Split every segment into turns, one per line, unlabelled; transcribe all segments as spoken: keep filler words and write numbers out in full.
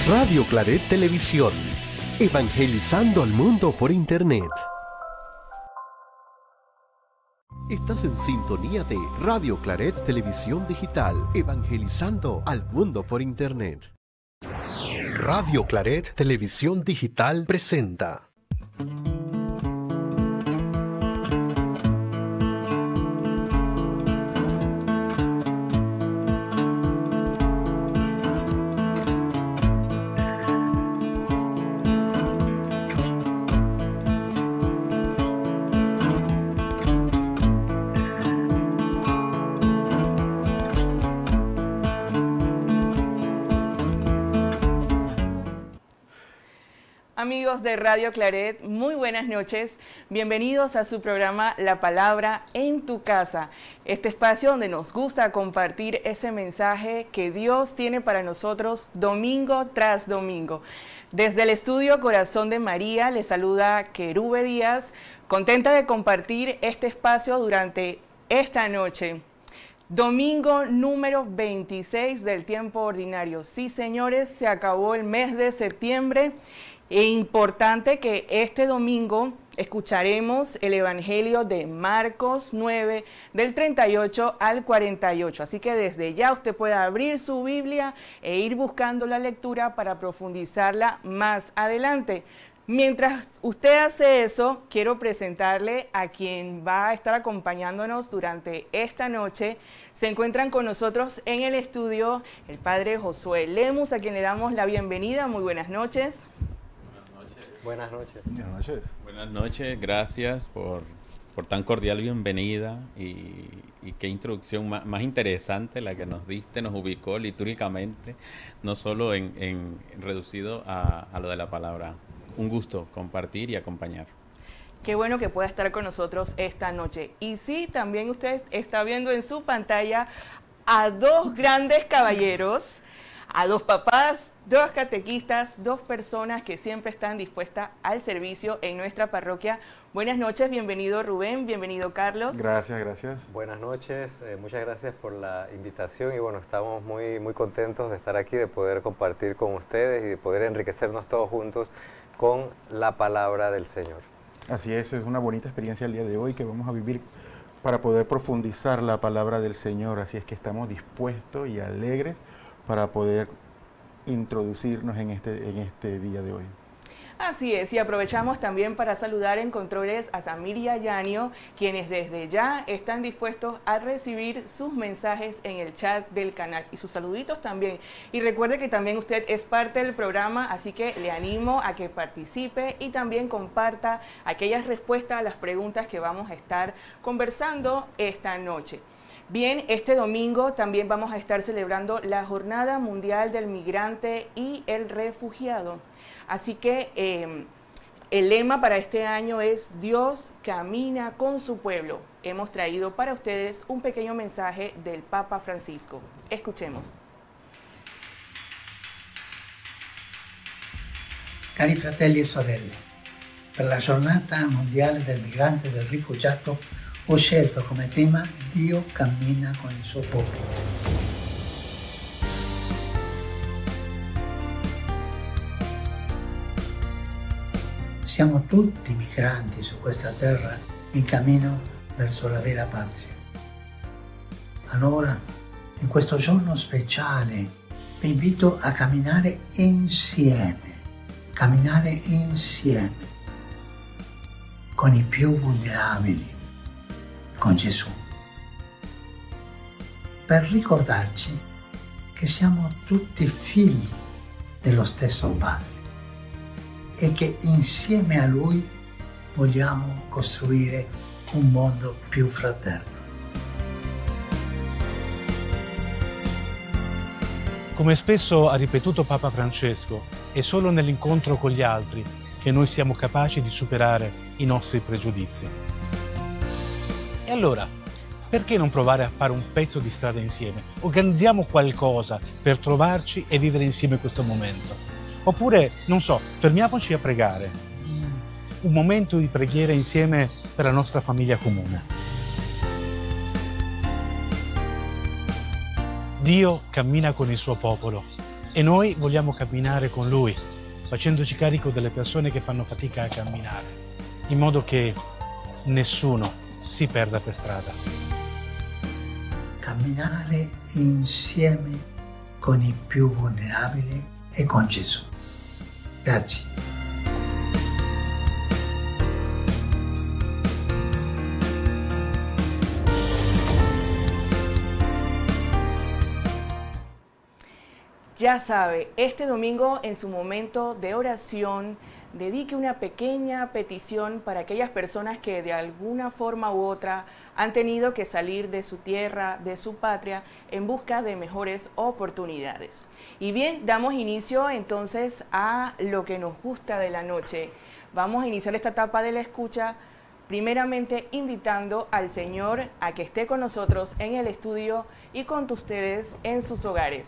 Radio Claret Televisión, evangelizando al mundo por Internet. Estás en sintonía de Radio Claret Televisión Digital, evangelizando al mundo por Internet. Radio Claret Televisión Digital presenta.
Amigos de Radio Claret, muy buenas noches. Bienvenidos a su programa La Palabra en tu Casa. Este espacio donde nos gusta compartir ese mensaje que Dios tiene para nosotros domingo tras domingo. Desde el estudio Corazón de María les saluda Querube Díaz, contenta de compartir este espacio durante esta noche. Domingo número veintiséis del tiempo ordinario. Sí, señores, se acabó el mes de septiembre. Es importante que este domingo escucharemos el Evangelio de Marcos nueve, del treinta y ocho al cuarenta y ocho. Así que desde ya usted puede abrir su Biblia e ir buscando la lectura para profundizarla más adelante. Mientras usted hace eso, quiero presentarle a quien va a estar acompañándonos durante esta noche. Se encuentran con nosotros en el estudio el padre Josué Lemus, a quien le damos la bienvenida. Muy buenas noches.
Buenas noches.
Buenas noches.
Buenas noches, gracias por, por tan cordial bienvenida y, y qué introducción más, más interesante la que nos diste, nos ubicó litúrgicamente, no solo en, en reducido a, a lo de la palabra. Un gusto compartir y acompañar.
Qué bueno que pueda estar con nosotros esta noche. Y sí, también usted está viendo en su pantalla a dos grandes caballeros, a dos papás, dos catequistas, dos personas que siempre están dispuestas al servicio en nuestra parroquia. Buenas noches, bienvenido Rubén, bienvenido Carlos.
Gracias, gracias.
Buenas noches, eh, muchas gracias por la invitación y bueno, estamos muy, muy contentos de estar aquí, de poder compartir con ustedes y de poder enriquecernos todos juntos con la palabra del Señor.
Así es, es una bonita experiencia el día de hoy que vamos a vivir para poder profundizar la palabra del Señor, así es que estamos dispuestos y alegres para poder introducirnos en este, en este día de hoy.
Así es, y aprovechamos también para saludar en controles a Samir y a Yanio, quienes desde ya están dispuestos a recibir sus mensajes en el chat del canal y sus saluditos también. Y recuerde que también usted es parte del programa, así que le animo a que participe y también comparta aquellas respuestas a las preguntas que vamos a estar conversando esta noche. Bien, este domingo también vamos a estar celebrando la Jornada Mundial del Migrante y el Refugiado. Así que eh, el lema para este año es Dios camina con su pueblo. Hemos traído para ustedes un pequeño mensaje del Papa Francisco. Escuchemos.
Cari fratelli e sorelle, per la Giornata Mondiale del Migrante e del Rifugiato ho scelto come tema Dio cammina con il suo popolo. Siamo tutti migranti su questa terra in cammino verso la vera patria. Allora, in questo giorno speciale, vi invito a camminare insieme, camminare insieme con i più vulnerabili, con Gesù, per ricordarci che siamo tutti figli dello stesso Padre e che insieme a Lui vogliamo costruire un mondo più fraterno.
Come spesso ha ripetuto Papa Francesco, è solo nell'incontro con gli altri che noi siamo capaci di superare i nostri pregiudizi. E allora, perché non provare a fare un pezzo di strada insieme? Organizziamo qualcosa per trovarci e vivere insieme questo momento. Oppure, non so, fermiamoci a pregare. Un momento di preghiera insieme per la nostra famiglia comune. Dio cammina con il suo popolo e noi vogliamo camminare con Lui, facendoci carico delle persone che fanno fatica a camminare, in modo che nessuno si perda per strada.
Camminare insieme con i più vulnerabili e con Gesù. Grazie.
Ya sabe, este domingo en su momento de oración, dedique una pequeña petición para aquellas personas que de alguna forma u otra han tenido que salir de su tierra, de su patria, en busca de mejores oportunidades. Y bien, damos inicio entonces a lo que nos gusta de la noche. Vamos a iniciar esta etapa de la escucha, primeramente invitando al Señor a que esté con nosotros en el estudio y con ustedes en sus hogares.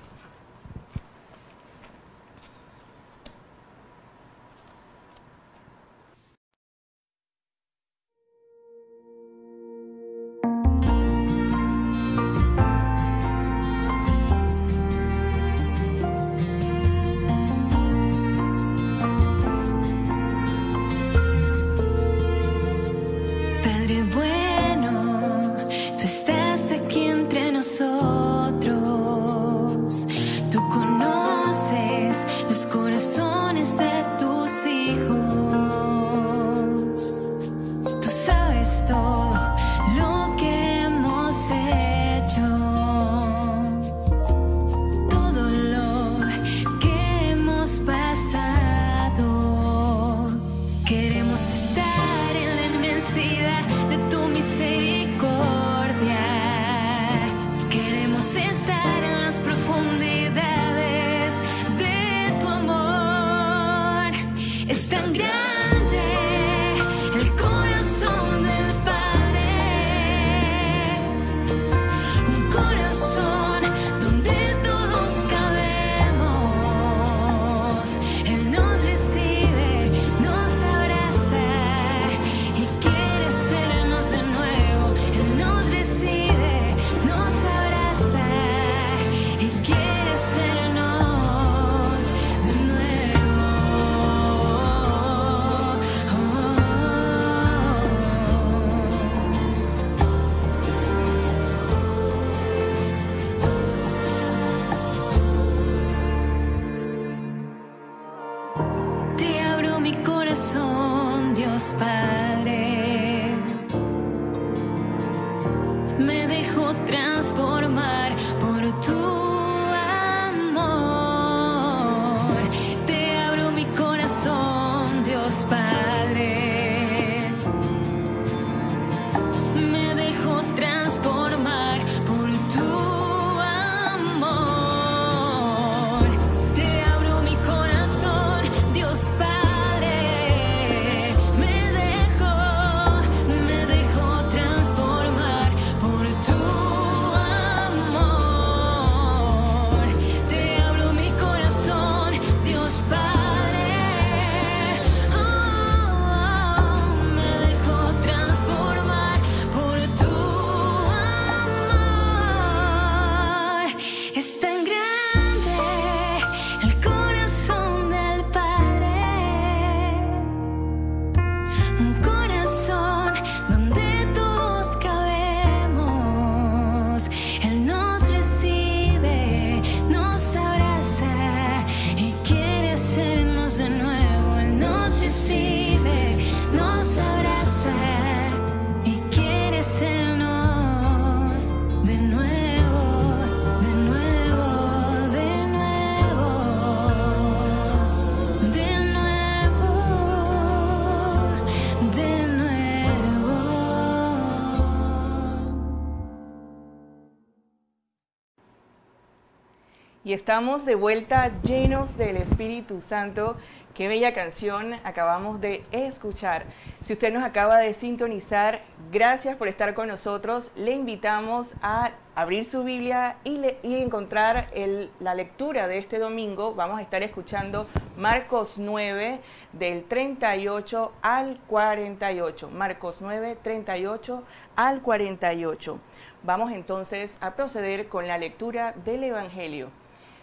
Y estamos de vuelta llenos del Espíritu Santo. Qué bella canción acabamos de escuchar. Si usted nos acaba de sintonizar, gracias por estar con nosotros. Le invitamos a abrir su Biblia y, le, y encontrar el, la lectura de este domingo. Vamos a estar escuchando Marcos nueve, del treinta y ocho al cuarenta y ocho. Marcos nueve, treinta y ocho al cuarenta y ocho. Vamos entonces a proceder con la lectura del Evangelio.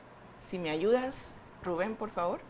Si me ayudas, Rubén, por favor.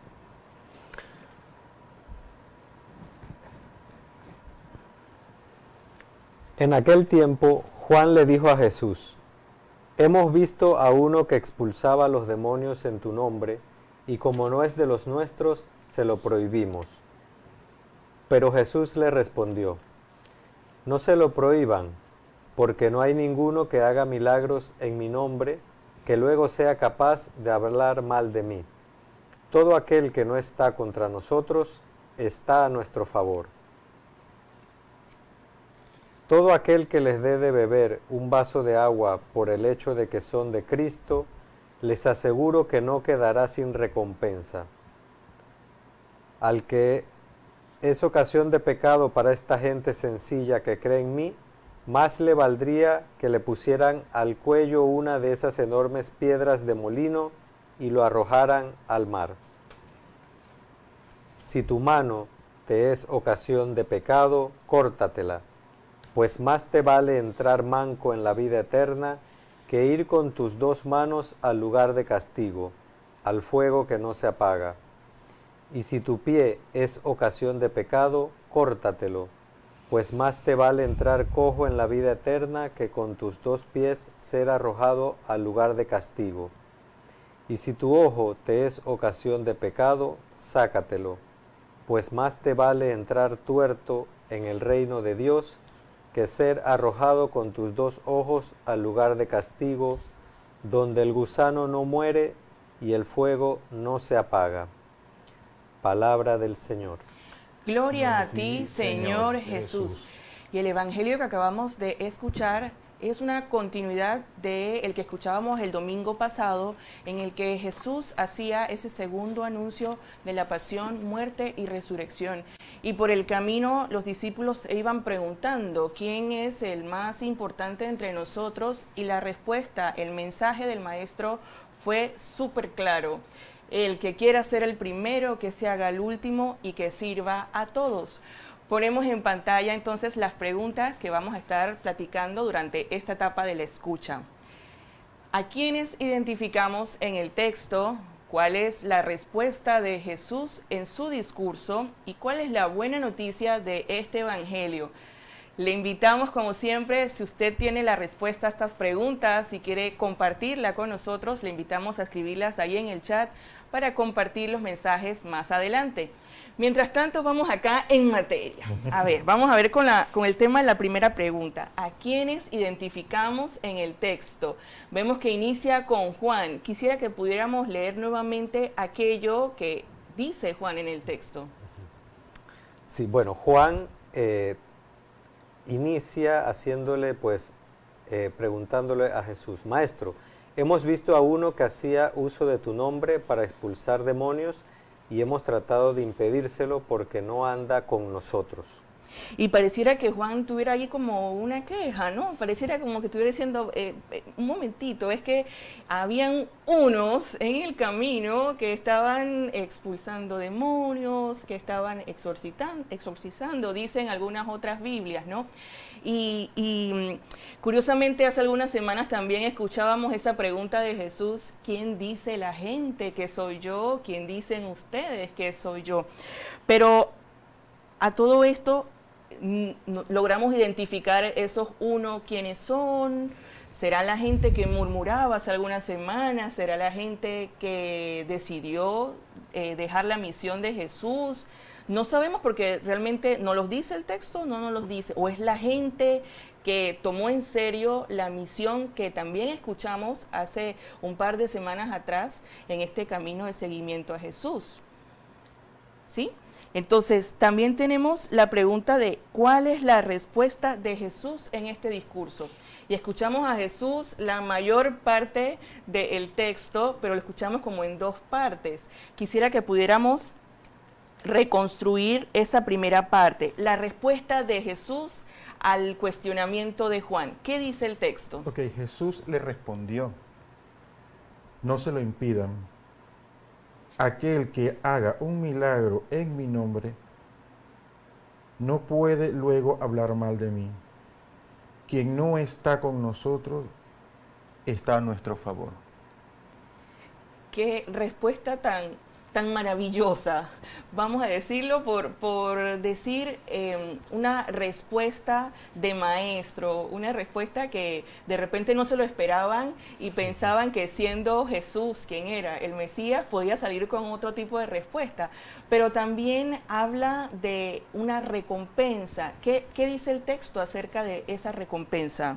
En aquel tiempo, Juan le dijo a Jesús: hemos visto a uno que expulsaba a los demonios en tu nombre, y como no es de los nuestros, se lo prohibimos. Pero Jesús le respondió: no se lo prohíban, porque no hay ninguno que haga milagros en mi nombre, que luego sea capaz de hablar mal de mí. Todo aquel que no está contra nosotros, está a nuestro favor. Todo aquel que les dé de beber un vaso de agua por el hecho de que son de Cristo, les aseguro que no quedará sin recompensa. Al que es ocasión de pecado para esta gente sencilla que cree en mí, más le valdría que le pusieran al cuello una de esas enormes piedras de molino y lo arrojaran al mar. Si tu mano te es ocasión de pecado, córtatela, pues más te vale entrar manco en la vida eterna que ir con tus dos manos al lugar de castigo, al fuego que no se apaga. Y si tu pie es ocasión de pecado, córtatelo, pues más te vale entrar cojo en la vida eterna que con tus dos pies ser arrojado al lugar de castigo. Y si tu ojo te es ocasión de pecado, sácatelo, pues más te vale entrar tuerto en el reino de Dios que ser arrojado con tus dos ojos al lugar de castigo, donde el gusano no muere y el fuego no se apaga. Palabra del Señor.
Gloria a ti, Señor Jesús. Y el evangelio que acabamos de escuchar es una continuidad del que escuchábamos el domingo pasado, en el que Jesús hacía ese segundo anuncio de la pasión, muerte y resurrección. Y por el camino los discípulos se iban preguntando quién es el más importante entre nosotros, y la respuesta, el mensaje del maestro fue súper claro: el que quiera ser el primero, que se haga el último y que sirva a todos. Ponemos en pantalla entonces las preguntas que vamos a estar platicando durante esta etapa de la escucha. ¿A quiénes identificamos en el texto? ¿Cuál es la respuesta de Jesús en su discurso? ¿Y cuál es la buena noticia de este evangelio? Le invitamos, como siempre, si usted tiene la respuesta a estas preguntas y quiere compartirla con nosotros, le invitamos a escribirlas ahí en el chat para compartir los mensajes más adelante. Mientras tanto, vamos acá en materia. A ver, vamos a ver con, la, con el tema de la primera pregunta. ¿A quiénes identificamos en el texto? Vemos que inicia con Juan. Quisiera que pudiéramos leer nuevamente aquello que dice Juan en el texto.
Sí, bueno, Juan eh, inicia haciéndole, pues, eh, preguntándole a Jesús: Maestro, hemos visto a uno que hacía uso de tu nombre para expulsar demonios, y hemos tratado de impedírselo porque no anda con nosotros.
Y pareciera que Juan tuviera ahí como una queja, ¿no? Pareciera como que estuviera diciendo, eh, eh, un momentito, es que habían unos en el camino que estaban expulsando demonios, que estaban exorcitando, exorcizando, dicen algunas otras Biblias, ¿no? Y, y curiosamente hace algunas semanas también escuchábamos esa pregunta de Jesús: ¿quién dice la gente que soy yo? ¿Quién dicen ustedes que soy yo? Pero a todo esto logramos identificar esos uno quiénes son. ¿Será la gente que murmuraba hace algunas semanas? ¿Será la gente que decidió eh, dejar la misión de Jesús? No sabemos, porque realmente no los dice el texto, no nos los dice. O es la gente que tomó en serio la misión que también escuchamos hace un par de semanas atrás en este camino de seguimiento a Jesús. ¿Sí? Entonces, también tenemos la pregunta de ¿cuál es la respuesta de Jesús en este discurso? Y escuchamos a Jesús la mayor parte del texto, pero lo escuchamos como en dos partes. Quisiera que pudiéramos reconstruir esa primera parte, la respuesta de Jesús al cuestionamiento de Juan. ¿Qué dice el texto?
Ok, Jesús le respondió: no se lo impidan. Aquel que haga un milagro en mi nombre no puede luego hablar mal de mí. Quien no está con nosotros está a nuestro favor.
qué respuesta tan, tan maravillosa, vamos a decirlo, por, por decir eh, una respuesta de maestro, una respuesta que de repente no se lo esperaban y pensaban que siendo Jesús quien era el Mesías podía salir con otro tipo de respuesta, pero también habla de una recompensa. ¿Qué, qué dice el texto acerca de esa recompensa?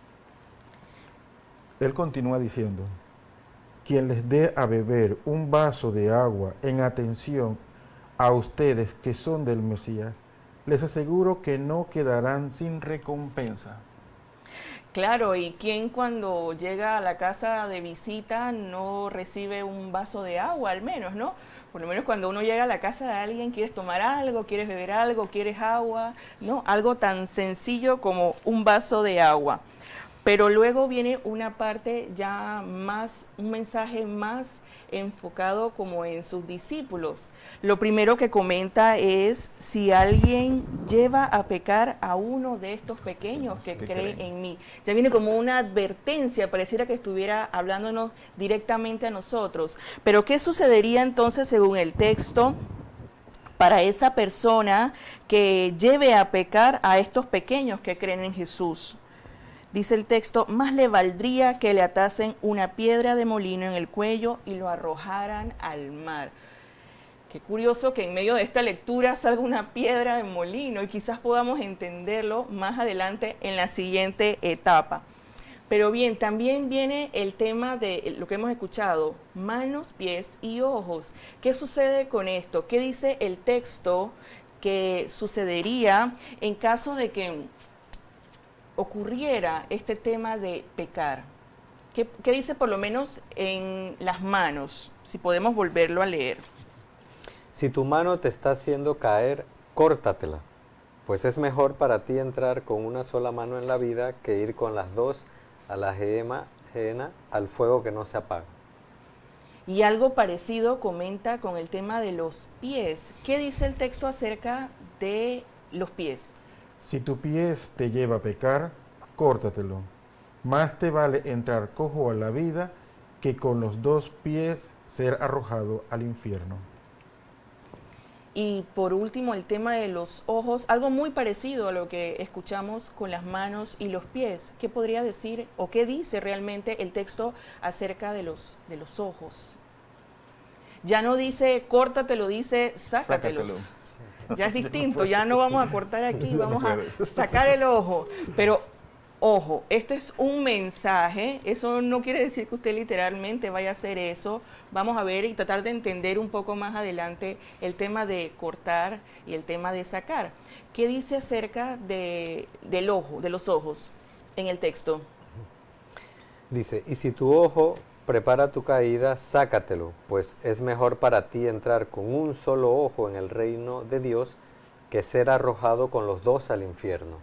Él continúa diciendo: quien les dé a beber un vaso de agua en atención a ustedes que son del Mesías, les aseguro que no quedarán sin recompensa.
Claro, ¿y quién cuando llega a la casa de visita no recibe un vaso de agua al menos, no? Por lo menos cuando uno llega a la casa de alguien, quieres tomar algo, quieres beber algo, quieres agua, ¿no? Algo tan sencillo como un vaso de agua. Pero luego viene una parte ya más, un mensaje más enfocado como en sus discípulos. Lo primero que comenta es: si alguien lleva a pecar a uno de estos pequeños que cree en mí. Ya viene como una advertencia, pareciera que estuviera hablándonos directamente a nosotros. Pero ¿qué sucedería entonces según el texto para esa persona que lleve a pecar a estos pequeños que creen en Jesús? Dice el texto: más le valdría que le atasen una piedra de molino en el cuello y lo arrojaran al mar. Qué curioso que en medio de esta lectura salga una piedra de molino, y quizás podamos entenderlo más adelante en la siguiente etapa. Pero bien, también viene el tema de lo que hemos escuchado: manos, pies y ojos. ¿Qué sucede con esto? ¿Qué dice el texto que sucedería en caso de que ocurriera este tema de pecar? ¿Qué, qué dice por lo menos en las manos? Si podemos volverlo a leer.
Si tu mano te está haciendo caer, córtatela, pues es mejor para ti entrar con una sola mano en la vida que ir con las dos a la gehenna, al fuego que no se apaga.
Y algo parecido comenta con el tema de los pies. ¿Qué dice el texto acerca de los pies?
Si tu pie te lleva a pecar, córtatelo. Más te vale entrar cojo a la vida que con los dos pies ser arrojado al infierno.
Y por último, el tema de los ojos, algo muy parecido a lo que escuchamos con las manos y los pies. ¿Qué podría decir o qué dice realmente el texto acerca de los, de los ojos? Ya no dice córtatelo, dice sácatelo. Sácatelo. Ya es distinto, ya no vamos a cortar aquí, vamos a sacar el ojo. Pero, ojo, este es un mensaje, eso no quiere decir que usted literalmente vaya a hacer eso. Vamos a ver y tratar de entender un poco más adelante el tema de cortar y el tema de sacar. ¿Qué dice acerca de, del ojo, de los ojos, en el texto?
Dice: y si tu ojo prepara tu caída, sácatelo, pues es mejor para ti entrar con un solo ojo en el reino de Dios que ser arrojado con los dos al infierno.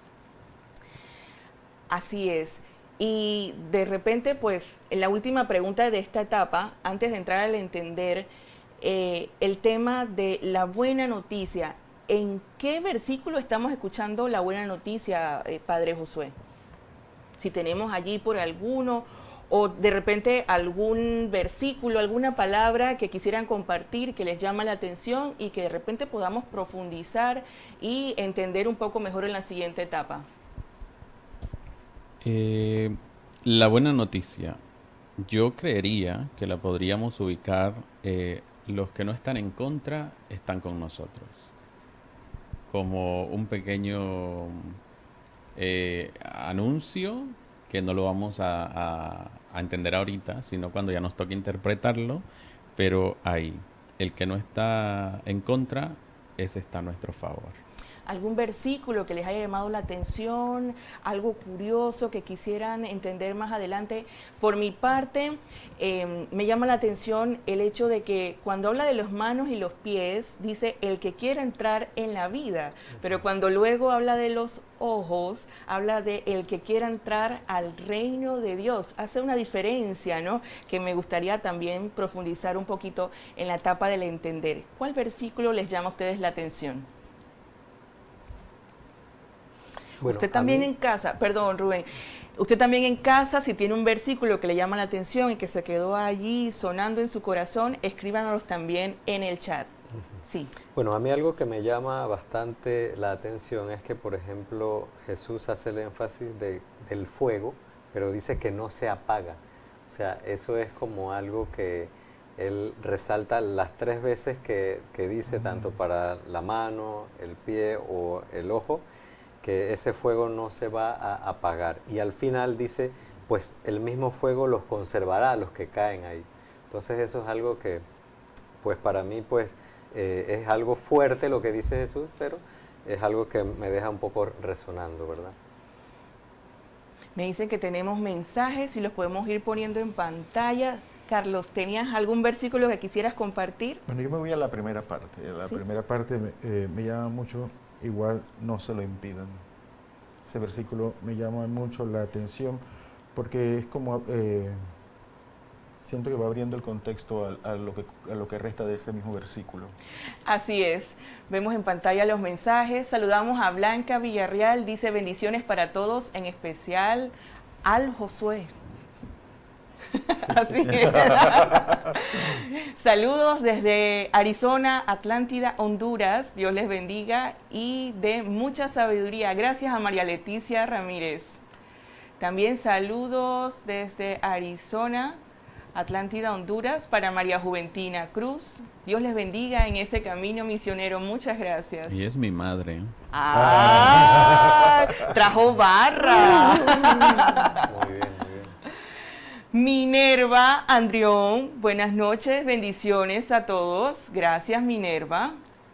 Así es. Y de repente, pues, en la última pregunta de esta etapa, antes de entrar al entender eh, el tema de la buena noticia, ¿en qué versículo estamos escuchando la buena noticia, eh, Padre Josué? Si tenemos allí por alguno, o de repente algún versículo, alguna palabra que quisieran compartir, que les llama la atención y que de repente podamos profundizar y entender un poco mejor en la siguiente etapa.
Eh, la buena noticia, yo creería que la podríamos ubicar, eh, los que no están en contra están con nosotros, como un pequeño eh, anuncio que no lo vamos a, a, a entender ahorita, sino cuando ya nos toque interpretarlo, pero ahí, el que no está en contra, ese está a nuestro favor.
¿Algún versículo que les haya llamado la atención, algo curioso que quisieran entender más adelante? Por mi parte, eh, me llama la atención el hecho de que cuando habla de las manos y los pies, dice el que quiera entrar en la vida, pero cuando luego habla de los ojos, habla de el que quiera entrar al reino de Dios. Hace una diferencia, ¿no?, que me gustaría también profundizar un poquito en la etapa del entender. ¿Cuál versículo les llama a ustedes la atención?
Bueno,
Usted también
mí...
en casa, perdón Rubén, Usted también en casa, si tiene un versículo que le llama la atención y que se quedó allí sonando en su corazón, escríbanos también en el chat. Sí.
Bueno, a mí algo que me llama bastante la atención es que, por ejemplo, Jesús hace el énfasis de, del fuego, pero dice que no se apaga. O sea, eso es como algo que él resalta las tres veces que, que dice, tanto para la mano, el pie o el ojo, que ese fuego no se va a apagar. Y al final dice, pues el mismo fuego los conservará a los que caen ahí. Entonces eso es algo que, pues para mí, pues eh, es algo fuerte lo que dice Jesús, pero es algo que me deja un poco resonando, ¿verdad?
Me dicen que tenemos mensajes y los podemos ir poniendo en pantalla. Carlos, ¿tenías algún versículo que quisieras compartir?
Bueno, yo me voy a la primera parte. La ¿Sí? primera parte me, eh, me llama mucho, igual no se lo impidan. Ese versículo me llama mucho la atención porque es como, eh, siento que va abriendo el contexto a, a, lo que, a lo que resta de ese mismo versículo.
Así es. Vemos en pantalla los mensajes. Saludamos a Blanca Villarreal. Dice bendiciones para todos, en especial al Josué. Así es. Saludos desde Arizona, Atlántida, Honduras. Dios les bendiga y de mucha sabiduría. Gracias a María Leticia Ramírez. También saludos desde Arizona, Atlántida, Honduras, para María Juventina Cruz. Dios les bendiga en ese camino misionero. Muchas gracias.
Y es mi madre.
¡Ah! Trajo barra.
Muy bien, muy bien.
Minerva Andrión, buenas noches, bendiciones a todos. Gracias, Minerva.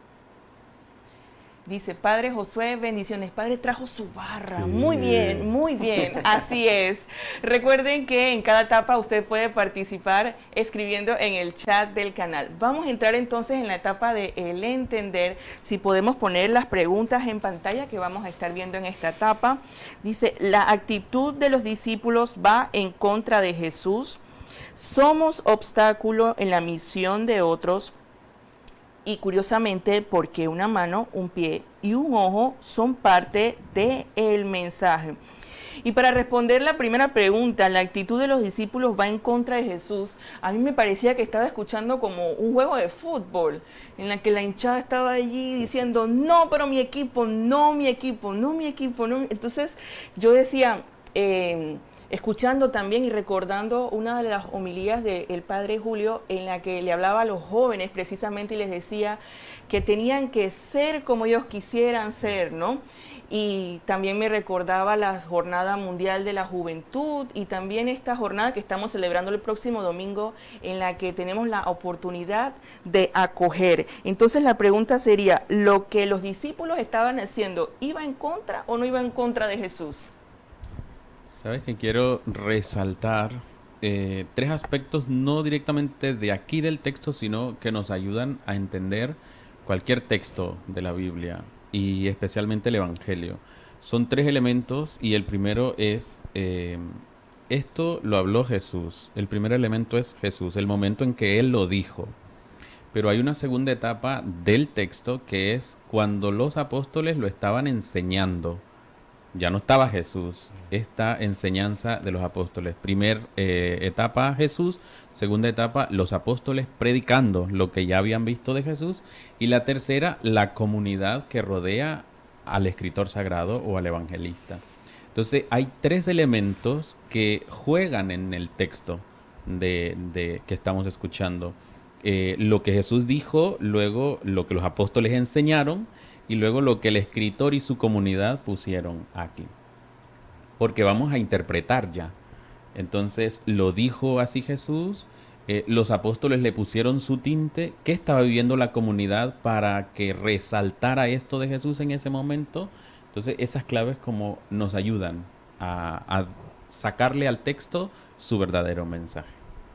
Dice, Padre Josué, bendiciones. Padre trajo su barra. Sí. Muy bien, muy bien. Así es. Recuerden que en cada etapa usted puede participar escribiendo en el chat del canal. Vamos a entrar entonces en la etapa de el entender. Si podemos poner las preguntas en pantalla que vamos a estar viendo en esta etapa. Dice, la actitud de los discípulos va en contra de Jesús. Somos obstáculo en la misión de otros. Y curiosamente, porque una mano, un pie y un ojo son parte del mensaje. Y para responder la primera pregunta, la actitud de los discípulos va en contra de Jesús. A mí me parecía que estaba escuchando como un juego de fútbol, en la que la hinchada estaba allí diciendo, no, pero mi equipo, no mi equipo, no mi equipo. No. Entonces yo decía... Eh, escuchando también y recordando una de las homilías del padre Julio en la que le hablaba a los jóvenes precisamente y les decía que tenían que ser como ellos quisieran ser, ¿no? Y también me recordaba la Jornada Mundial de la Juventud y también esta jornada que estamos celebrando el próximo domingo en la que tenemos la oportunidad de acoger. Entonces la pregunta sería, ¿lo que los discípulos estaban haciendo iba en contra o no iba en contra de Jesús?
Sabes que quiero resaltar eh, tres aspectos no directamente de aquí del texto, sino que nos ayudan a entender cualquier texto de la Biblia y especialmente el Evangelio. Son tres elementos y el primero es, eh, esto lo habló Jesús. El primer elemento es Jesús, el momento en que Él lo dijo. Pero hay una segunda etapa del texto que es cuando los apóstoles lo estaban enseñando. Ya no estaba Jesús, esta enseñanza de los apóstoles. Primer eh, etapa Jesús, segunda etapa los apóstoles predicando lo que ya habían visto de Jesús y la tercera la comunidad que rodea al escritor sagrado o al evangelista. Entonces hay tres elementos que juegan en el texto de, de que estamos escuchando. Eh, lo que Jesús dijo, luego lo que los apóstoles enseñaron y luego lo que el escritor y su comunidad pusieron aquí. Porque vamos a interpretar ya. Entonces, lo dijo así Jesús, eh, los apóstoles le pusieron su tinte. ¿Qué estaba viviendo la comunidad para que resaltara esto de Jesús en ese momento? Entonces, esas claves como nos ayudan a, a sacarle al texto su verdadero mensaje.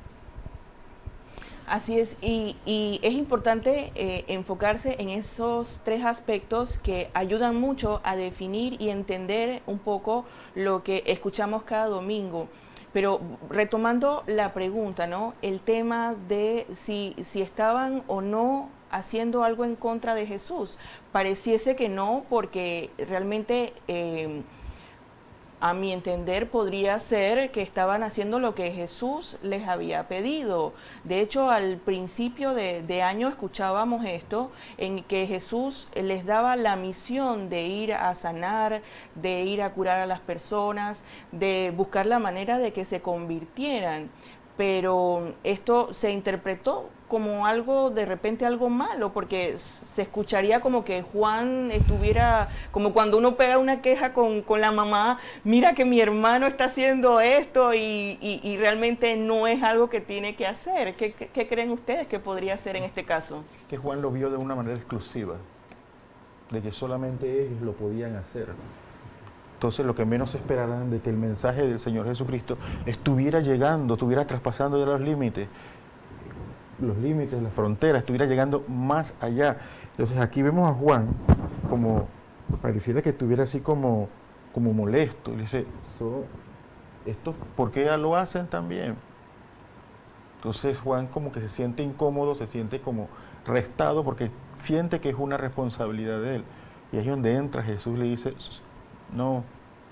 Así es, y, y es importante eh, enfocarse en esos tres aspectos que ayudan mucho a definir y entender un poco lo que escuchamos cada domingo. Pero retomando la pregunta, ¿no? El tema de si, si estaban o no haciendo algo en contra de Jesús. Pareciese que no, porque realmente... Eh, a mi entender podría ser que estaban haciendo lo que Jesús les había pedido. De hecho, al principio de, de año escuchábamos esto, en que Jesús les daba la misión de ir a sanar, de ir a curar a las personas, de buscar la manera de que se convirtieran. Pero esto se interpretó como algo, de repente algo malo, porque se escucharía como que Juan estuviera, como cuando uno pega una queja con, con la mamá, mira que mi hermano está haciendo esto y, y, y realmente no es algo que tiene que hacer. ¿Qué, qué, qué creen ustedes que podría hacer en este caso?
Que Juan lo vio de una manera exclusiva, de que solamente ellos lo podían hacer. Entonces, lo que menos esperarán de que el mensaje del Señor Jesucristo estuviera llegando, estuviera traspasando ya los límites, los límites, las fronteras, estuviera llegando más allá. Entonces, aquí vemos a Juan como, pareciera que estuviera así como, como molesto. Y dice, so, ¿esto por qué lo hacen también? Entonces, Juan como que se siente incómodo, se siente como restado, porque siente que es una responsabilidad de él. Y ahí es donde entra Jesús, le dice, no.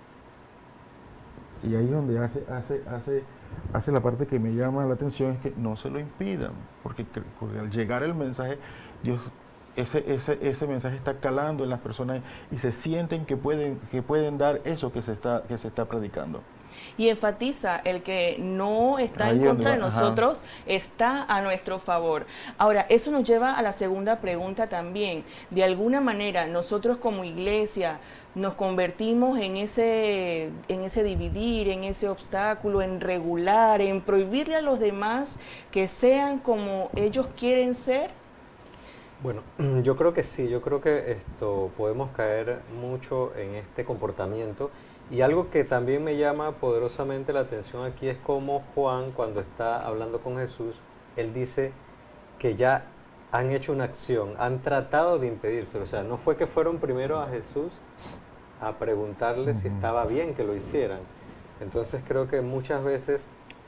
Y ahí es donde hace, hace, hace, hace la parte que me llama la atención, es que no se lo impidan, porque, porque al llegar el mensaje, Dios, ese, ese, ese mensaje está calando en las personas y se sienten que pueden, que pueden dar eso que se está, que se está predicando.
Y enfatiza el que no está
Ahí
en contra de
va,
nosotros, ajá, está a nuestro favor. Ahora, eso nos lleva a la segunda pregunta también. De alguna manera, nosotros como iglesia nos convertimos en ese, en ese dividir, en ese obstáculo, en regular, en prohibirle a los demás que sean como ellos quieren ser.
Bueno, yo creo que sí, yo creo que esto podemos caer mucho en este comportamiento. Y algo que también me llama poderosamente la atención aquí es cómo Juan, cuando está hablando con Jesús, él dice que ya han hecho una acción, han tratado de impedírselo. O sea, no fue que fueron primero a Jesús a preguntarle uh-huh. si estaba bien que lo hicieran. Entonces creo que muchas veces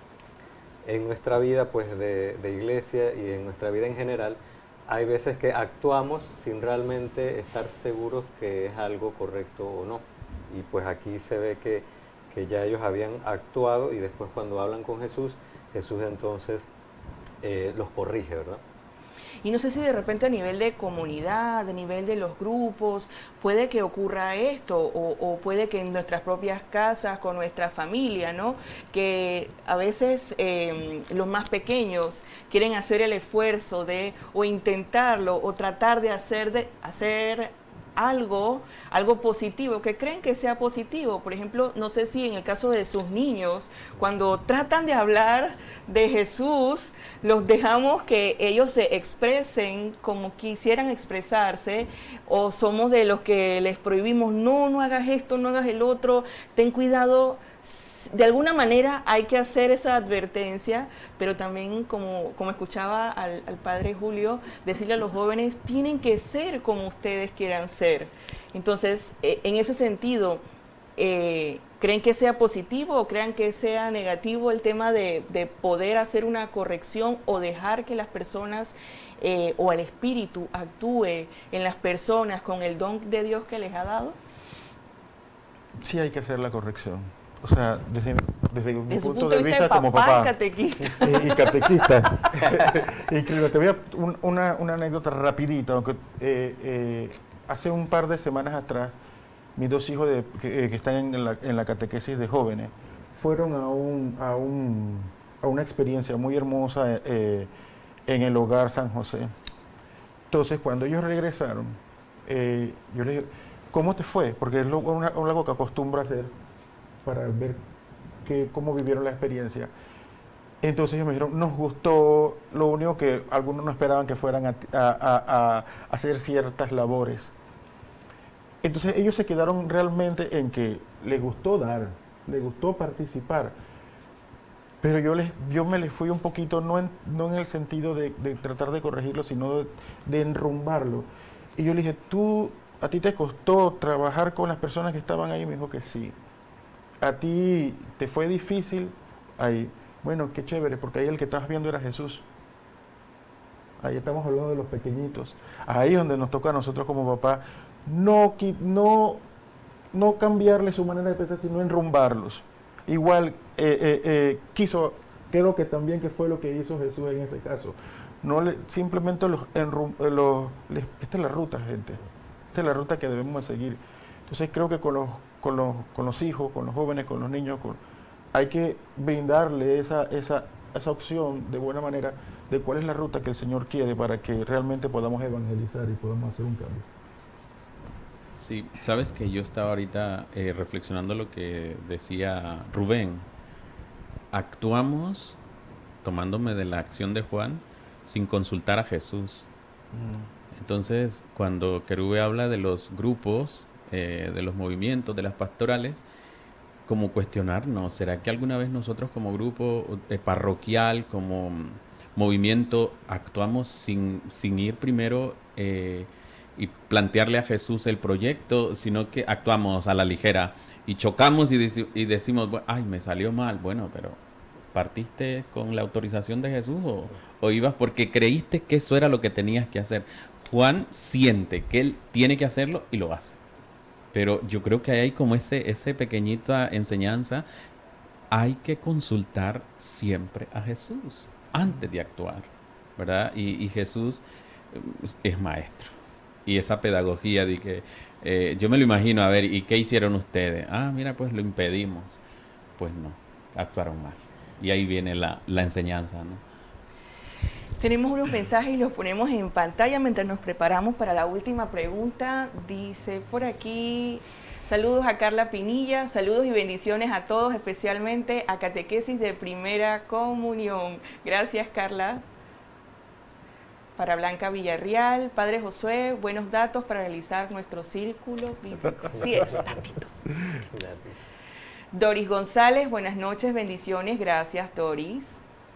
en nuestra vida pues de, de iglesia y en nuestra vida en general, hay veces que actuamos sin realmente estar seguros que es algo correcto o no. Y pues aquí se ve que, que ya ellos habían actuado y después cuando hablan con Jesús, Jesús entonces eh, los corrige, ¿verdad?
Y no sé si de repente a nivel de comunidad, a nivel de los grupos, puede que ocurra esto, o, o puede que en nuestras propias casas, con nuestra familia, ¿no? Que a veces eh, los más pequeños quieren hacer el esfuerzo de, o intentarlo, o tratar de hacer, de, hacer algo, algo positivo, que creen que sea positivo. Por ejemplo, no sé si en el caso de sus niños, cuando tratan de hablar de Jesús, los dejamos que ellos se expresen como quisieran expresarse, o somos de los que les prohibimos, no, no hagas esto, no hagas el otro, ten cuidado. De alguna manera hay que hacer esa advertencia, pero también, como, como escuchaba al, al padre Julio, decirle a los jóvenes, tienen que ser como ustedes quieran ser. Entonces, eh, en ese sentido, eh, ¿creen que sea positivo o crean que sea negativo el tema de, de poder hacer una corrección o dejar que las personas eh, o el Espíritu actúe en las personas con el don de Dios que les ha dado?
Sí, hay que hacer la corrección. O sea, desde, desde mi
desde
punto, punto de vista, vista como
papá
papá
y catequista.
Y, y catequista. Increíble. Te voy a un, una, una anécdota rapidita. Aunque, eh, eh, hace un par de semanas atrás, mis dos hijos de, que, eh, que están en la, en la catequesis de jóvenes fueron a, un, a, un, a una experiencia muy hermosa eh, en el Hogar San José. Entonces, cuando ellos regresaron, eh, yo les dije, ¿cómo te fue? Porque es lo, una, algo que acostumbro a hacer para ver que, cómo vivieron la experiencia. Entonces ellos me dijeron, nos gustó, lo único que algunos no esperaban que fueran a, a, a, a hacer ciertas labores. Entonces ellos se quedaron realmente en que les gustó dar, les gustó participar, pero yo, les, yo me les fui un poquito, no en, no en el sentido de, de tratar de corregirlo, sino de, de enrumbarlo. Y yo le dije, ¿tú, a ti te costó trabajar con las personas que estaban ahí? Me dijo que sí. ¿A ti te fue difícil? Ahí, bueno, qué chévere, porque ahí el que estabas viendo era Jesús. Ahí estamos hablando de los pequeñitos. Ahí es donde nos toca a nosotros como papá no, no no cambiarle su manera de pensar, sino enrumbarlos. Igual eh, eh, eh, quiso, creo que también que fue lo que hizo Jesús en ese caso. No le, simplemente los, enrum, los les, esta es la ruta, gente. Esta es la ruta que debemos seguir. Entonces creo que con los, con los, con los hijos, con los jóvenes, con los niños, con, hay que brindarle esa, esa, esa opción de buena manera de cuál es la ruta que el Señor quiere para que realmente podamos evangelizar y podamos hacer un cambio.
Sí, sabes que yo estaba ahorita eh, reflexionando lo que decía Rubén. Actuamos, tomándome de la acción de Juan, sin consultar a Jesús. Mm. Entonces, cuando Querube habla de los grupos, eh, de los movimientos, de las pastorales, como cuestionarnos, ¿será que alguna vez nosotros como grupo eh, parroquial, como movimiento, actuamos sin, sin ir primero eh, y plantearle a Jesús el proyecto, sino que actuamos a la ligera y chocamos y, dec y decimos, ay, me salió mal? Bueno, pero ¿partiste con la autorización de Jesús o, o ibas porque creíste que eso era lo que tenías que hacer? Juan siente que él tiene que hacerlo y lo hace. Pero yo creo que hay como ese, ese pequeñita enseñanza, hay que consultar siempre a Jesús antes de actuar, ¿verdad? Y, y Jesús es maestro. Y esa pedagogía de que eh, yo me lo imagino, a ver, ¿y qué hicieron ustedes? Ah, mira, pues lo impedimos. Pues no, actuaron mal. Y ahí viene la, la enseñanza, ¿no?
Tenemos unos mensajes y los ponemos en pantalla mientras nos preparamos para la última pregunta. Dice por aquí, saludos a Carla Pinilla, saludos y bendiciones a todos, especialmente a Catequesis de Primera Comunión. Gracias, Carla. Para Blanca Villarreal, Padre Josué, buenos datos para realizar nuestro círculo bíblico. Sí, es, datitos. Doris González, buenas noches, bendiciones, gracias, Doris.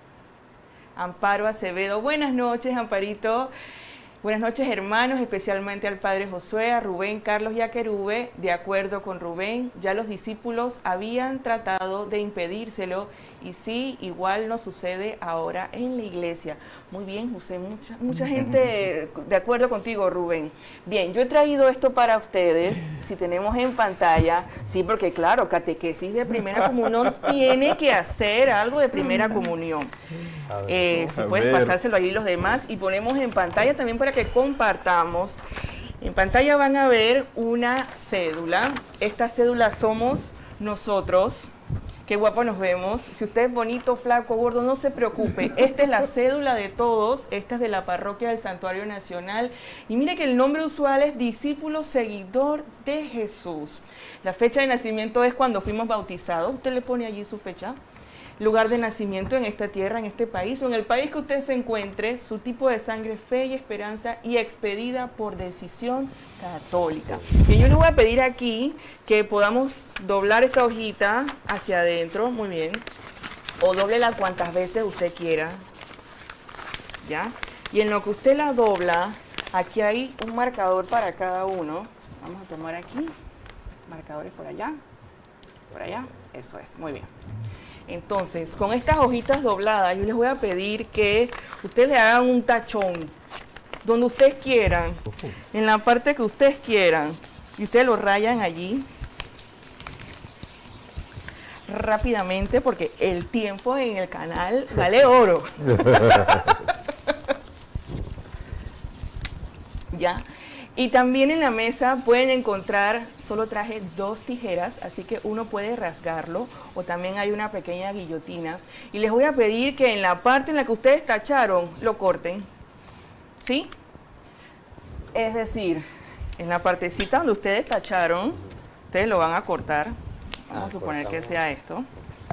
Amparo Acevedo, buenas noches, Amparito. Buenas noches, hermanos, especialmente al Padre Josué, a Rubén, Carlos y a Querube. De acuerdo con Rubén, ya los discípulos habían tratado de impedírselo y sí, igual nos sucede ahora en la iglesia. Muy bien, José, mucha, mucha gente de acuerdo contigo, Rubén. Bien, yo he traído esto para ustedes, si tenemos en pantalla, sí, porque claro, Catequesis de Primera Comunión tiene que hacer algo de Primera Comunión. Eh, si puedes pasárselo ahí los demás y ponemos en pantalla también para que compartamos. En pantalla van a ver una cédula. Esta cédula somos nosotros. Qué guapo nos vemos. Si usted es bonito, flaco, gordo, no se preocupe. Esta es la cédula de todos. Esta es de la parroquia del Santuario Nacional. Y mire que el nombre usual es discípulo seguidor de Jesús. La fecha de nacimiento es cuando fuimos bautizados. Usted le pone allí su fecha. Lugar de nacimiento en esta tierra, en este país o en el país que usted se encuentre, su tipo de sangre, fe y esperanza y expedida por decisión católica. Y yo le voy a pedir aquí que podamos doblar esta hojita hacia adentro, muy bien, o dóblela cuantas veces usted quiera, ¿ya? Y en lo que usted la dobla, aquí hay un marcador para cada uno. Vamos a tomar aquí, marcadores por allá, por allá, eso es, muy bien. Entonces, con estas hojitas dobladas, yo les voy a pedir que ustedes le hagan un tachón donde ustedes quieran, en la parte que ustedes quieran, y ustedes lo rayan allí rápidamente porque el tiempo en el canal vale oro. ¿Ya? Y también en la mesa pueden encontrar, solo traje dos tijeras, así que uno puede rasgarlo, o también hay una pequeña guillotina. Y les voy a pedir que en la parte en la que ustedes tacharon, lo corten, ¿sí? Es decir, en la partecita donde ustedes tacharon, ustedes lo van a cortar. Vamos a suponer que sea esto.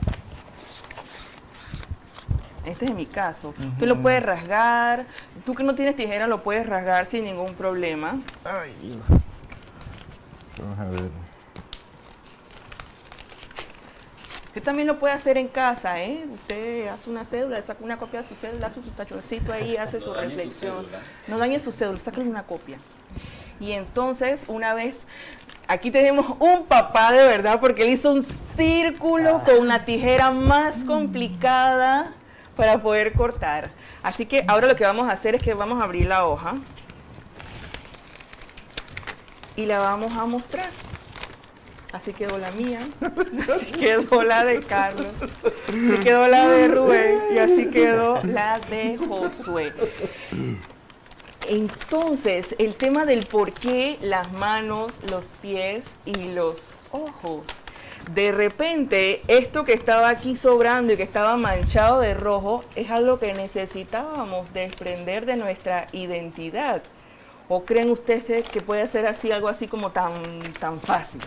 Este es mi caso. Uh-huh. Usted lo puede rasgar. Tú que no tienes tijera lo puedes rasgar sin ningún problema.
Ay. Vamos a ver.
Usted también lo puede hacer en casa, ¿eh? Usted hace una cédula, le saca una copia de su cédula, hace su tachoncito ahí, hace su reflexión. No dañe su cédula, sácale una copia. Y entonces, una vez... Aquí tenemos un papá de verdad, porque él hizo un círculo ah. con una tijera más complicada para poder cortar. Así que ahora lo que vamos a hacer es que vamos a abrir la hoja y la vamos a mostrar. así quedó la mía, así quedó la de Carlos, así quedó la de Rubén y así quedó la de Josué. Entonces, el tema del por qué las manos, los pies y los ojos. De repente, esto que estaba aquí sobrando y que estaba manchado de rojo es algo que necesitábamos desprender de nuestra identidad. ¿O creen ustedes que puede ser así, algo así como tan, tan fácil?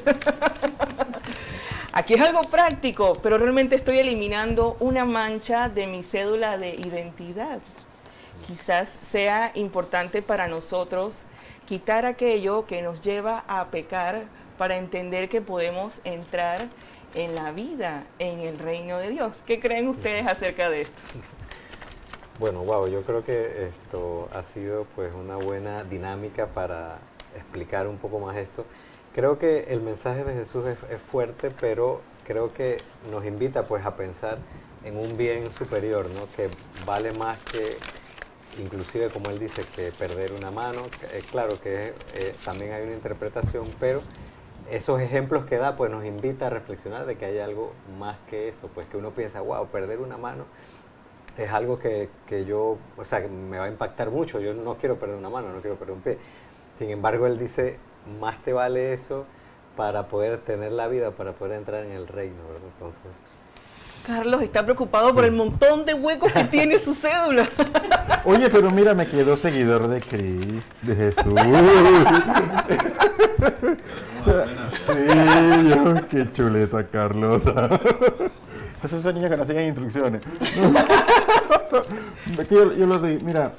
Aquí es algo práctico, pero realmente estoy eliminando una mancha de mi cédula de identidad. Quizás sea importante para nosotros quitar aquello que nos lleva a pecar para entender que podemos entrar en la vida, en el reino de Dios. ¿Qué creen ustedes acerca de esto?
Bueno, wow, yo creo que esto ha sido pues una buena dinámica para explicar un poco más esto. Creo que el mensaje de Jesús es, es fuerte, pero creo que nos invita pues a pensar en un bien superior, ¿no? Que vale más que, inclusive como él dice, que perder una mano. Eh, claro que eh, también hay una interpretación, pero esos ejemplos que da pues nos invita a reflexionar de que hay algo más que eso, pues que uno piensa, wow, perder una mano es algo que, que yo, o sea, que me va a impactar mucho, yo no quiero perder una mano, no quiero perder un pie. Sin embargo, él dice, más te vale eso para poder tener la vida, para poder entrar en el reino, ¿verdad? Entonces...
Carlos está preocupado por el montón de huecos que tiene su cédula.
Oye, pero mira, me quedó seguidor de Cristo, de Jesús. O sea, sí, yo, qué chuleta, Carlos. Esas son esas niñas que no siguen instrucciones. yo, yo lo digo, mira,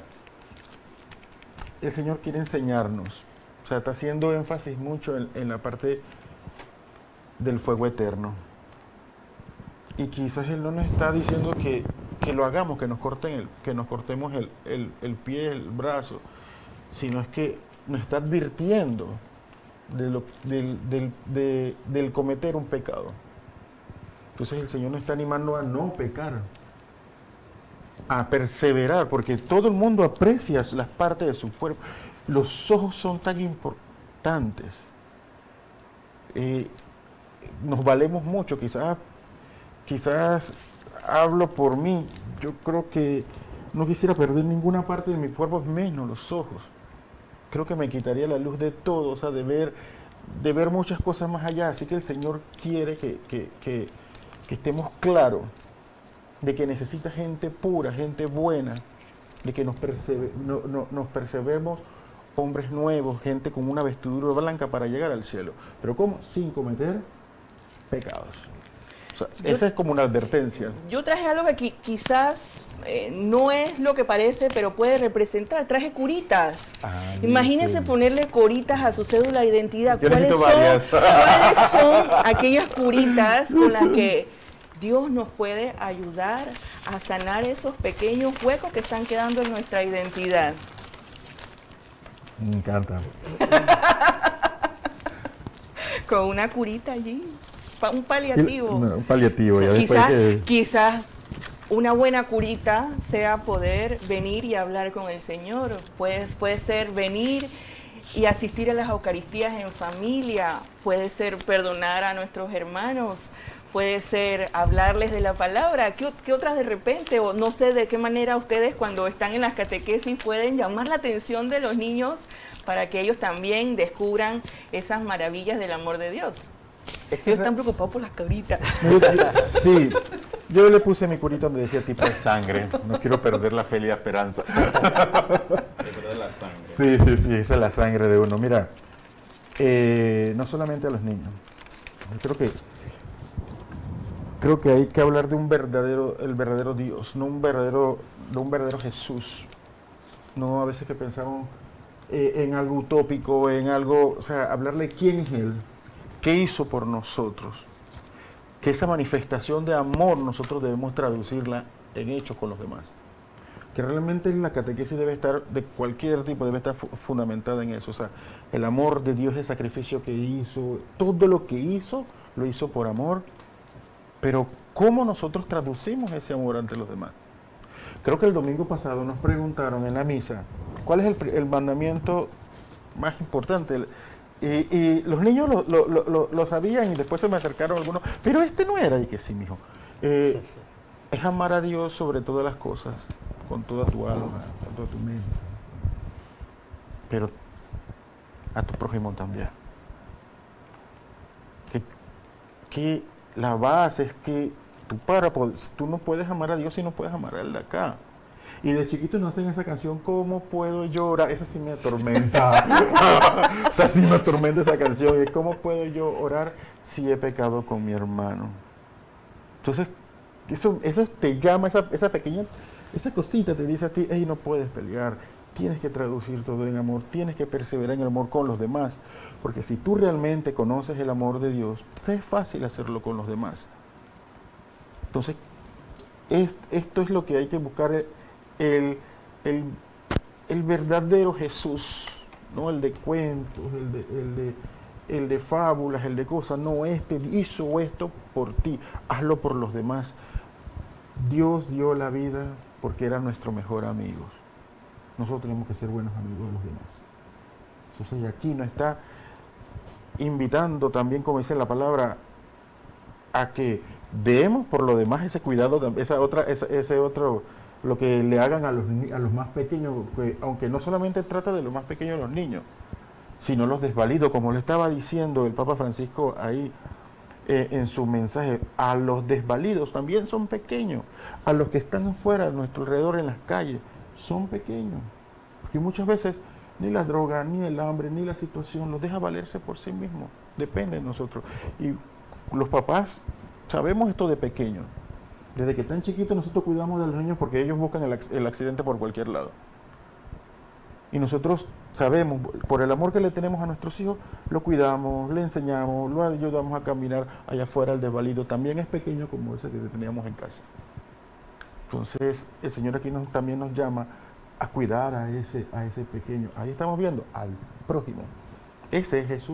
el Señor quiere enseñarnos. O sea, está haciendo énfasis mucho en, en la parte del fuego eterno. Y quizás Él no nos está diciendo que, que lo hagamos, que nos corten el, que nos cortemos el, el, el pie, el brazo, sino es que nos está advirtiendo de lo, del, del, de, del cometer un pecado. Entonces el Señor nos está animando a no pecar, a perseverar, porque todo el mundo aprecia las partes de su cuerpo. Los ojos son tan importantes. Eh, nos valemos mucho, quizás, quizás hablo por mí. Yo creo que no quisiera perder ninguna parte de mi cuerpo, menos los ojos. Creo que me quitaría la luz de todo, o sea, de ver, de ver muchas cosas más allá. Así que el Señor quiere que, que, que, que estemos claros de que necesita gente pura, gente buena, de que nos, percebe, no, no, nos percebemos hombres nuevos, gente con una vestidura blanca para llegar al cielo. ¿Pero cómo? Sin cometer pecados. O sea, yo, esa es como una advertencia.
Yo traje algo que qui quizás eh, no es lo que parece, pero puede representar. Traje curitas. Ah, imagínense sí. Ponerle curitas a su cédula de identidad.
Yo
¿Cuáles
necesito
son,
varias.
¿Cuáles son aquellas curitas con las que Dios nos puede ayudar a sanar esos pequeños huecos que están quedando en nuestra identidad?
Me encanta.
Con una curita allí. Un paliativo.
No, un paliativo. Ya
quizás,
que...
quizás una buena curita sea poder venir y hablar con el Señor. Puede, puede ser venir y asistir a las Eucaristías en familia. Puede ser perdonar a nuestros hermanos. Puede ser hablarles de la palabra. ¿Qué, qué otras de repente? O no sé de qué manera ustedes cuando están en las catequesis pueden llamar la atención de los niños para que ellos también descubran esas maravillas del amor de Dios. Ellos están preocupados por las curitas.
Sí, yo le puse mi curita donde decía tipo de sangre. No quiero perder la fe y la esperanza. Sí, sí, sí, esa es la sangre de uno. Mira, eh, no solamente a los niños. Creo que creo que hay que hablar de un verdadero, el verdadero Dios, no un verdadero, no un verdadero Jesús. No a veces que pensamos eh, en algo utópico, en algo, o sea, hablarle quién es Él. ¿Qué hizo por nosotros? Que esa manifestación de amor nosotros debemos traducirla en hechos con los demás. Que realmente la catequesis debe estar, de cualquier tipo, debe estar fu fundamentada en eso. O sea, el amor de Dios, el sacrificio que hizo, todo lo que hizo, lo hizo por amor. Pero ¿cómo nosotros traducimos ese amor ante los demás? Creo que el domingo pasado nos preguntaron en la misa, ¿cuál es el, el mandamiento más importante? El, Y, y los niños lo, lo, lo, lo sabían y después se me acercaron algunos, pero este no era. Y que sí, mijo. Eh, es amar a Dios sobre todas las cosas, con toda tu alma, con toda tu mente. Pero a tu prójimo también. Que, que la base es que tú, para, tú no puedes amar a Dios si no puedes amar a Él de acá. Y de chiquitos nos hacen esa canción, ¿cómo puedo yo orar? Esa sí me atormenta. Esa sí me atormenta esa canción. Y ¿cómo puedo yo orar si he pecado con mi hermano? Entonces, eso, eso te llama, esa, esa pequeña, esa cosita te dice a ti, hey, no puedes pelear. Tienes que traducir todo en amor, tienes que perseverar en el amor con los demás. Porque si tú realmente conoces el amor de Dios, es fácil hacerlo con los demás. Entonces, es, esto es lo que hay que buscar. El, el, el verdadero Jesús, no el de cuentos, el de, el, de, el de fábulas, el de cosas, no, este hizo esto por ti, hazlo por los demás. Dios dio la vida porque era nuestro mejor amigo. Nosotros tenemos que ser buenos amigos de los demás. Entonces aquí nos está invitando también, como dice la palabra, a que demos por lo demás ese cuidado, esa otra, ese, ese otro... lo que le hagan a los, a los más pequeños, que, aunque no solamente trata de los más pequeños los niños, sino los desvalidos, como le estaba diciendo el Papa Francisco ahí eh, en su mensaje, a los desvalidos también son pequeños, a los que están afuera, a nuestro alrededor en las calles, son pequeños, porque muchas veces ni la droga, ni el hambre, ni la situación los deja valerse por sí mismos, depende de nosotros, y los papás sabemos esto de pequeños. Desde que están chiquitos nosotros cuidamos de los niños porque ellos buscan el, el accidente por cualquier lado. Y nosotros sabemos, por el amor que le tenemos a nuestros hijos, lo cuidamos, le enseñamos, lo ayudamos a caminar allá afuera. El desvalido también es pequeño como ese que teníamos en casa. Entonces el Señor aquí nos, también nos llama a cuidar a ese, a ese pequeño. Ahí estamos viendo al prójimo. Ese es Jesús.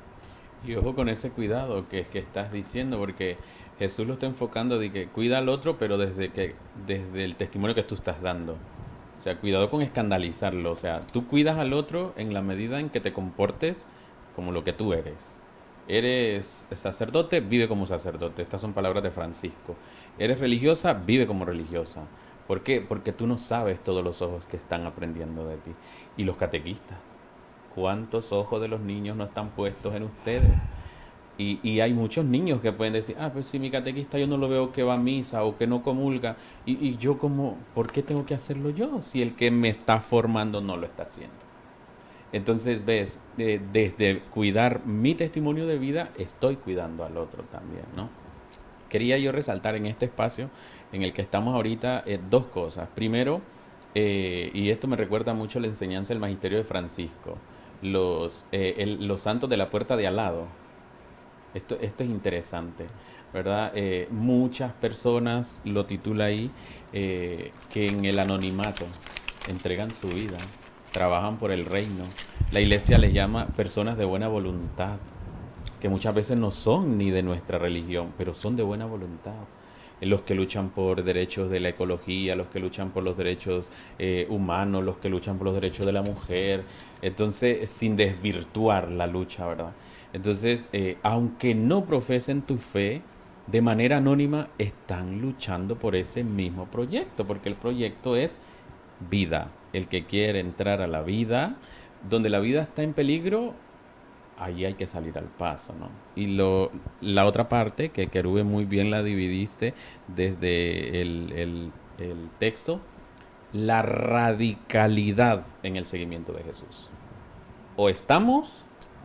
Y ojo con ese cuidado que, que estás diciendo, porque Jesús lo está enfocando de que cuida al otro, pero desde que desde el testimonio que tú estás dando. O sea, cuidado con escandalizarlo. O sea, tú cuidas al otro en la medida en que te comportes como lo que tú eres. Eres sacerdote, vive como sacerdote. Estas son palabras de Francisco. Eres religiosa, vive como religiosa. ¿Por qué? Porque tú no sabes todos los ojos que están aprendiendo de ti. Y los catequistas. ¿Cuántos ojos de los niños no están puestos en ustedes? Y, y hay muchos niños que pueden decir, ah, pues si mi catequista yo no lo veo que va a misa o que no comulga, y, y yo como, ¿por qué tengo que hacerlo yo si el que me está formando no lo está haciendo? Entonces, ves, eh, desde cuidar mi testimonio de vida, estoy cuidando al otro también, ¿no? Quería yo resaltar en este espacio en el que estamos ahorita eh, dos cosas. Primero, eh, y esto me recuerda mucho a la enseñanza del Magisterio de Francisco, los, eh, el, los santos de la puerta de al lado. Esto, esto es interesante, ¿verdad? Eh, muchas personas lo titula ahí, eh, que en el anonimato entregan su vida, trabajan por el reino. La iglesia les llama personas de buena voluntad, que muchas veces no son ni de nuestra religión, pero son de buena voluntad. Los que luchan por derechos de la ecología, los que luchan por los derechos eh, humanos, los que luchan por los derechos de la mujer. Entonces, sin desvirtuar la lucha, ¿verdad? Entonces, eh, aunque no profesen tu fe, de manera anónima están luchando por ese mismo proyecto, porque el proyecto es vida. El que quiere entrar a la vida, donde la vida está en peligro, ahí hay que salir al paso, ¿no? Y lo, la otra parte, que Querube muy bien la dividiste desde el, el, el texto, la radicalidad en el seguimiento de Jesús. O estamos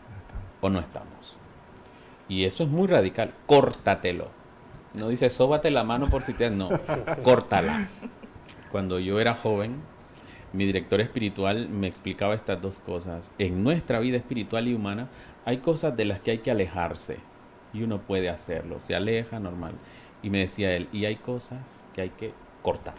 o no estamos. Y eso es muy radical. Córtatelo. No dice sóbate la mano por si te... No, córtala. Cuando yo era joven, mi director espiritual me explicaba estas dos cosas. En nuestra vida espiritual y humana hay cosas de las que hay que alejarse. Y uno puede hacerlo. Se aleja, normal. Y me decía él, y hay cosas que hay que cortar.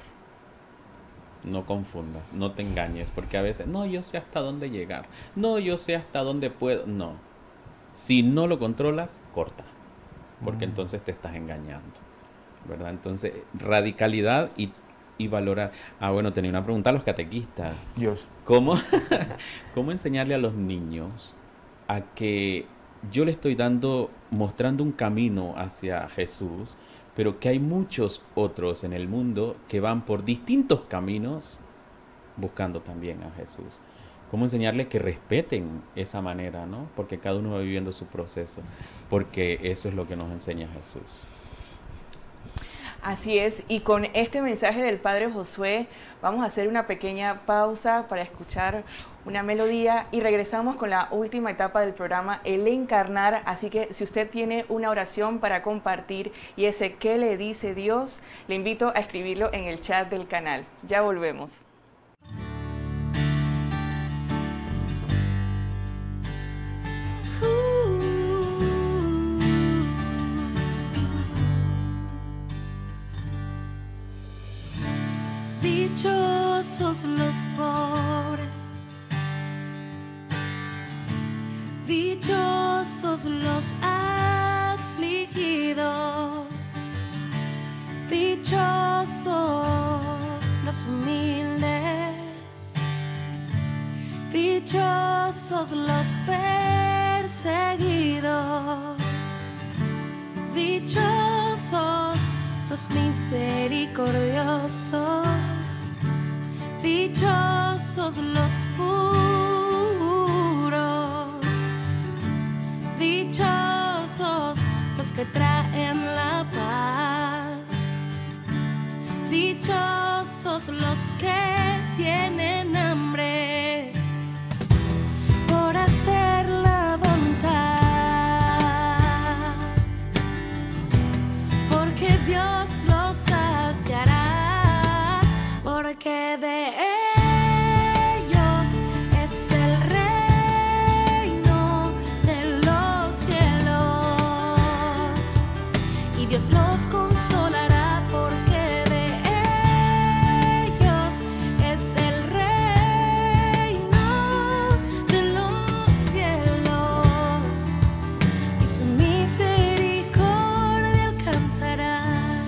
No confundas, no te engañes. Porque a veces, no, yo sé hasta dónde llegar. No, yo sé hasta dónde puedo. No. Si no lo controlas, corta. Porque mm. entonces te estás engañando. ¿Verdad? Entonces, radicalidad y y valorar. Ah, bueno, tenía una pregunta a los catequistas.
Dios.
¿Cómo, ¿Cómo enseñarle a los niños a que yo le estoy dando, mostrando un camino hacia Jesús, pero que hay muchos otros en el mundo que van por distintos caminos buscando también a Jesús. ¿Cómo enseñarles que respeten esa manera, ¿no? Porque cada uno va viviendo su proceso, porque eso es lo que nos enseña Jesús.
Así es, y con este mensaje del Padre Josué vamos a hacer una pequeña pausa para escuchar una melodía y regresamos con la última etapa del programa, el encarnar. Así que si usted tiene una oración para compartir y ese ¿qué le dice Dios?, le invito a escribirlo en el chat del canal. Ya volvemos.
Dichosos los pobres, dichosos los afligidos, dichosos los humildes, dichosos los perseguidos, dichosos los misericordiosos, dichosos los puros, dichosos los que traen la paz, dichosos los que tienen hambre por hacer la voluntad, porque Dios los saciará, porque de ellos es el reino de los cielos, y Dios los consolará, porque de ellos es el reino de los cielos, y su misericordia alcanzará.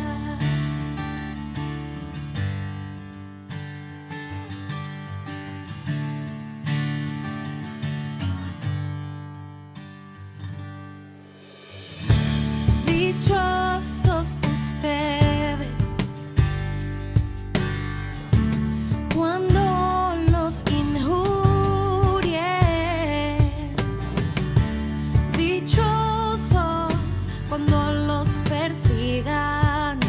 Dichosos ustedes cuando los injurien, dichosos cuando los persigan,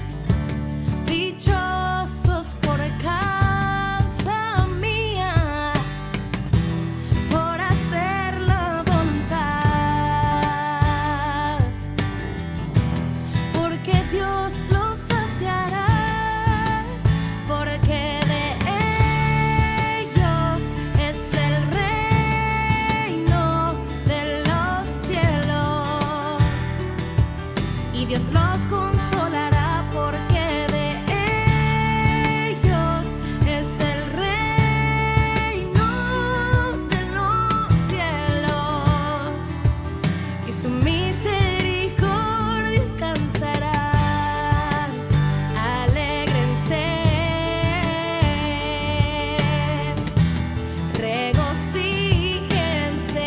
dichosos por causa mía, por hacer la voluntad, porque Dios los saciará, porque de ellos es el reino de los cielos, y Dios los consolará, porque de ellos es el reino de los cielos, y su misericordia alcanzará. Alégrense, regocíjense,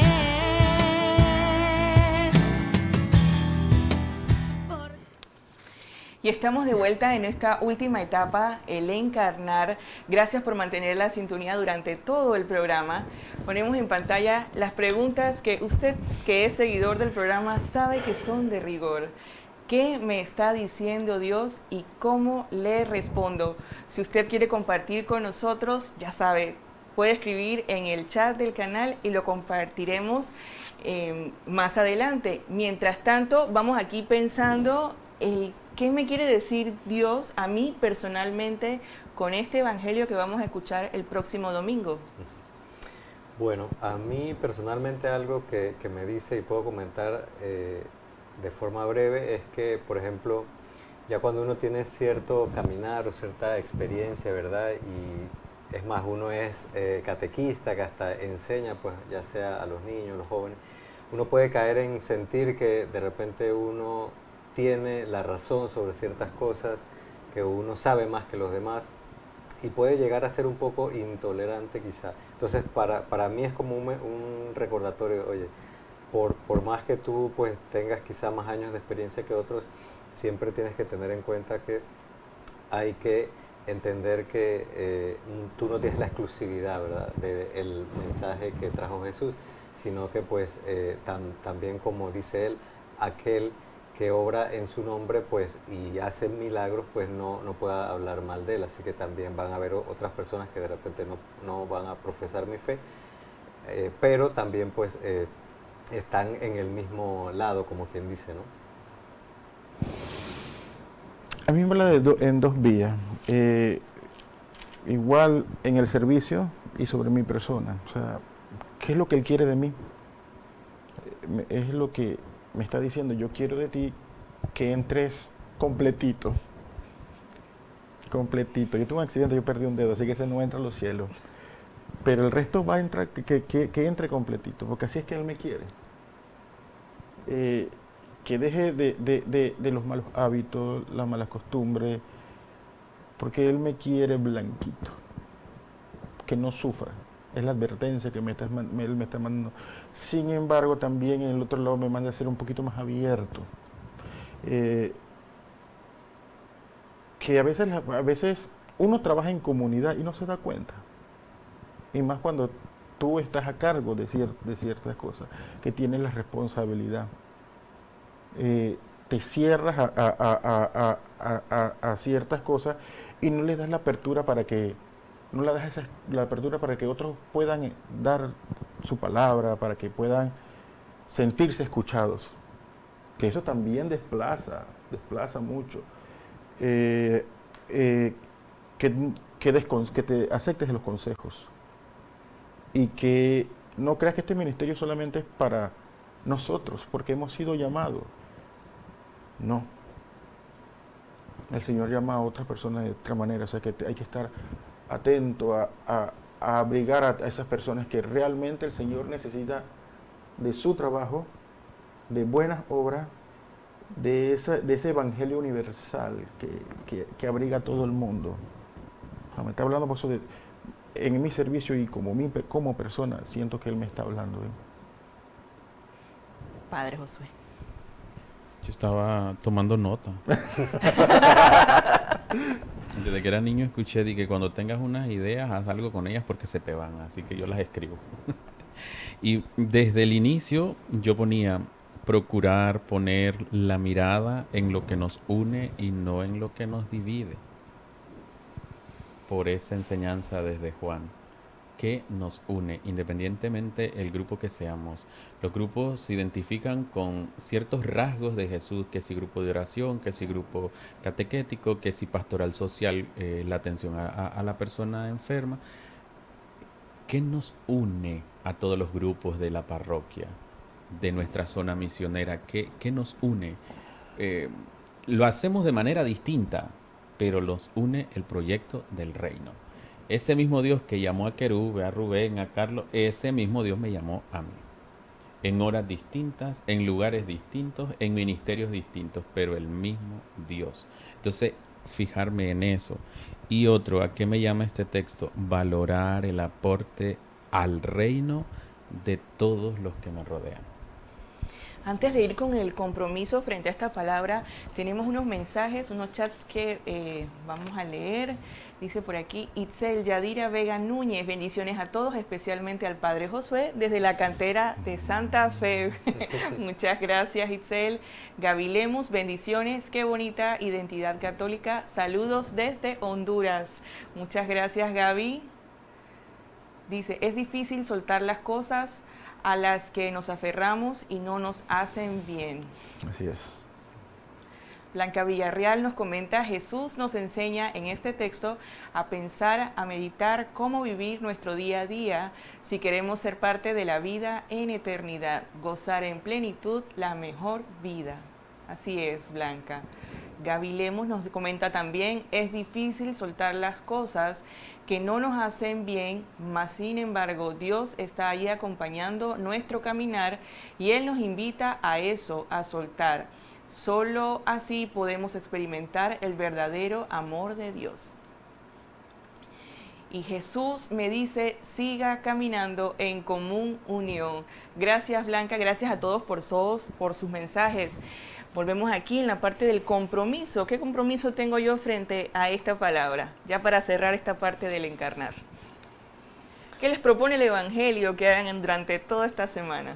por-
Y estamos de vuelta en esta última etapa, el encarnar. Gracias por mantener la sintonía durante todo el programa. Ponemos en pantalla las preguntas que usted, que es seguidor del programa, sabe que son de rigor. ¿Qué me está diciendo Dios y cómo le respondo? Si usted quiere compartir con nosotros, ya sabe, puede escribir en el chat del canal y lo compartiremos eh, más adelante. Mientras tanto, vamos aquí pensando el qué me quiere decir Dios a mí personalmente con este evangelio que vamos a escuchar el próximo domingo.
Bueno, a mí personalmente algo que, que me dice y puedo comentar eh, de forma breve es que, por ejemplo, ya cuando uno tiene cierto caminar o cierta experiencia, ¿verdad? Y es más, uno es eh, catequista, que hasta enseña, pues ya sea a los niños, los jóvenes, uno puede caer en sentir que de repente uno tiene la razón sobre ciertas cosas, que uno sabe más que los demás. y puede llegar a ser un poco intolerante quizá. Entonces para, para mí es como un, un recordatorio, oye, por, por más que tú pues tengas quizá más años de experiencia que otros, siempre tienes que tener en cuenta que hay que entender que eh, tú no tienes la exclusividad, ¿verdad?, del mensaje que trajo Jesús, sino que pues eh, tam, también, como dice él, aquel que obra en su nombre pues y hace milagros, pues no, no pueda hablar mal de él. Así que también van a haber otras personas que de repente no, no van a profesar mi fe, eh, pero también pues eh, están en el mismo lado, como quien dice, ¿no?
A mí me habla de do, en dos vías, eh, igual en el servicio y sobre mi persona. O sea, ¿qué es lo que Él quiere de mí? Es lo que me está diciendo, yo quiero de ti que entres completito, completito. Yo tuve un accidente, yo perdí un dedo, así que ese no entra a los cielos. Pero el resto va a entrar, que, que, que entre completito, porque así es que Él me quiere. Eh, que deje de, de, de, de los malos hábitos, las malas costumbres, porque Él me quiere blanquito, que no sufra. Es la advertencia que me está, me, Él me está mandando. Sin embargo, también en el otro lado me manda a ser un poquito más abierto. Eh, que a veces, a veces uno trabaja en comunidad y no se da cuenta. Y más cuando tú estás a cargo de, cier de ciertas cosas, que tienes la responsabilidad. Eh, te cierras a, a, a, a, a, a ciertas cosas y no le das la apertura para que no le das esa, la apertura para que otros puedan dar su palabra, para que puedan sentirse escuchados, que eso también desplaza, desplaza mucho. Eh, eh, que, que, que te aceptes de los consejos y que no creas que este ministerio solamente es para nosotros, porque hemos sido llamados. No. El Señor llama a otras personas de otra manera, o sea que te, hay que estar atento a, a, a abrigar a, a esas personas que realmente el Señor necesita de su trabajo, de buenas obras, de, esa, de ese evangelio universal que, que, que abriga a todo el mundo. O sea, me está hablando por eso de, en mi servicio y como, mi, como persona, siento que Él me está hablando. ¿eh?
Padre Josué.
Yo estaba tomando nota. Desde que era niño escuché de que cuando tengas unas ideas, haz algo con ellas porque se te van. Así que yo las escribo. Y desde el inicio yo ponía procurar poner la mirada en lo que nos une y no en lo que nos divide. Por esa enseñanza desde Juan, que nos une, independientemente el grupo que seamos. Los grupos se identifican con ciertos rasgos de Jesús, que si grupo de oración, que si grupo catequético, que si pastoral social, eh, la atención a, a, a la persona enferma. ¿Qué nos une a todos los grupos de la parroquia, de nuestra zona misionera? ¿Qué, qué nos une? Eh, lo hacemos de manera distinta, pero los une el proyecto del reino. Ese mismo Dios que llamó a Querube, a Rubén, a Carlos, ese mismo Dios me llamó a mí. En horas distintas, en lugares distintos, en ministerios distintos, pero el mismo Dios. Entonces, fijarme en eso. Y otro, ¿a qué me llama este texto? Valorar el aporte al reino de todos los que me rodean.
Antes de ir con el compromiso frente a esta palabra, tenemos unos mensajes, unos chats que eh, vamos a leer. Dice por aquí, Itzel Yadira Vega Núñez, bendiciones a todos, especialmente al Padre Josué, desde la cantera de Santa Fe. Muchas gracias, Itzel. Gaby Lemus, bendiciones, qué bonita identidad católica. Saludos desde Honduras. Muchas gracias, Gaby. Dice, es difícil soltar las cosas a las que nos aferramos y no nos hacen bien.
Así es.
Blanca Villarreal nos comenta, Jesús nos enseña en este texto a pensar, a meditar cómo vivir nuestro día a día si queremos ser parte de la vida en eternidad, gozar en plenitud la mejor vida. Así es, Blanca. Gaby Lemos nos comenta también, es difícil soltar las cosas que no nos hacen bien, mas sin embargo Dios está ahí acompañando nuestro caminar y Él nos invita a eso, a soltar. Solo así podemos experimentar el verdadero amor de Dios. y Jesús me dice, siga caminando en común unión. Gracias, Blanca, gracias a todos por, sos, por sus mensajes. Volvemos aquí en la parte del compromiso. ¿Qué compromiso tengo yo frente a esta palabra? Ya para cerrar esta parte del encarnar. ¿Qué les propone el Evangelio que hagan durante toda esta semana?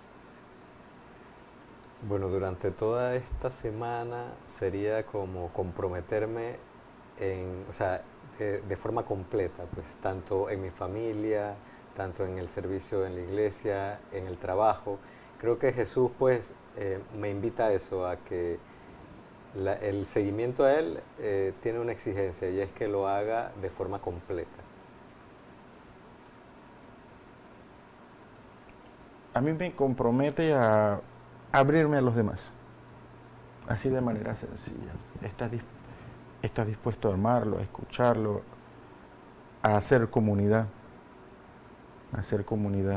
Bueno, durante toda esta semana sería como comprometerme en, o sea, de, de forma completa, pues tanto en mi familia, tanto en el servicio en la iglesia, en el trabajo. Creo que Jesús pues eh, me invita a eso, a que la, el seguimiento a Él eh, tiene una exigencia y es que lo haga de forma completa.
A mí me compromete a abrirme a los demás, así de manera sencilla. Estás, dis estás dispuesto a amarlo, a escucharlo, a hacer comunidad, a hacer comunidad.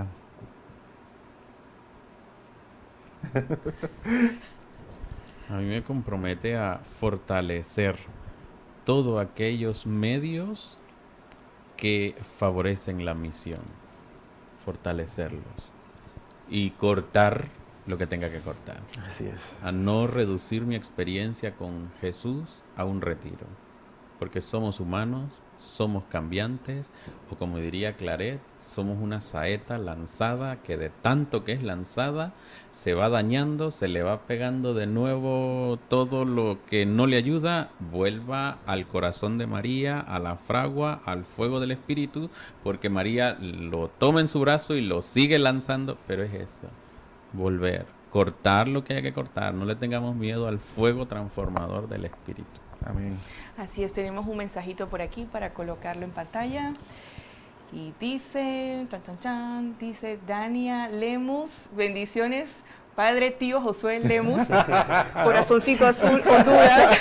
A mí me compromete a fortalecer todos aquellos medios que favorecen la misión, fortalecerlos y cortar lo que tenga que cortar.
Así es.
A no reducir mi experiencia con Jesús a un retiro, porque somos humanos, somos cambiantes, o como diría Claret, somos una saeta lanzada que de tanto que es lanzada se va dañando, se le va pegando de nuevo todo lo que no le ayuda, vuelva al corazón de María, a la fragua, al fuego del Espíritu, porque María lo toma en su brazo y lo sigue lanzando, pero es eso, volver, cortar lo que haya que cortar, no le tengamos miedo al fuego transformador del Espíritu.
Amén.
Así es, tenemos un mensajito por aquí para colocarlo en pantalla. Y dice, chan, chan, chan, dice Dania Lemus, bendiciones, padre tío Josué Lemus, corazoncito azul, Honduras.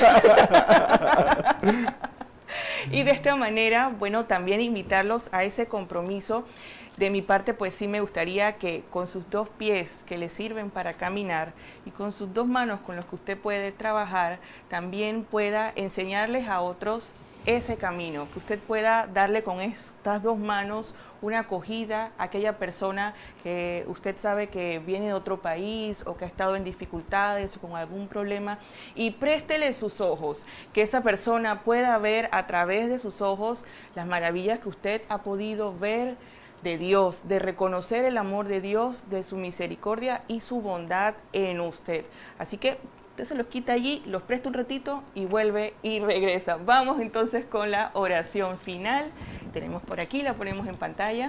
Y de esta manera, bueno, también invitarlos a ese compromiso. De mi parte, pues sí me gustaría que con sus dos pies que le sirven para caminar y con sus dos manos con los que usted puede trabajar, también pueda enseñarles a otros ese camino, que usted pueda darle con estas dos manos una acogida a aquella persona que usted sabe que viene de otro país o que ha estado en dificultades o con algún problema, y préstele sus ojos, que esa persona pueda ver a través de sus ojos las maravillas que usted ha podido ver de Dios, de reconocer el amor de Dios, de su misericordia y su bondad en usted. Así que usted se los quita allí, los presta un ratito y vuelve y regresa. Vamos entonces con la oración final. Tenemos por aquí, la ponemos en pantalla.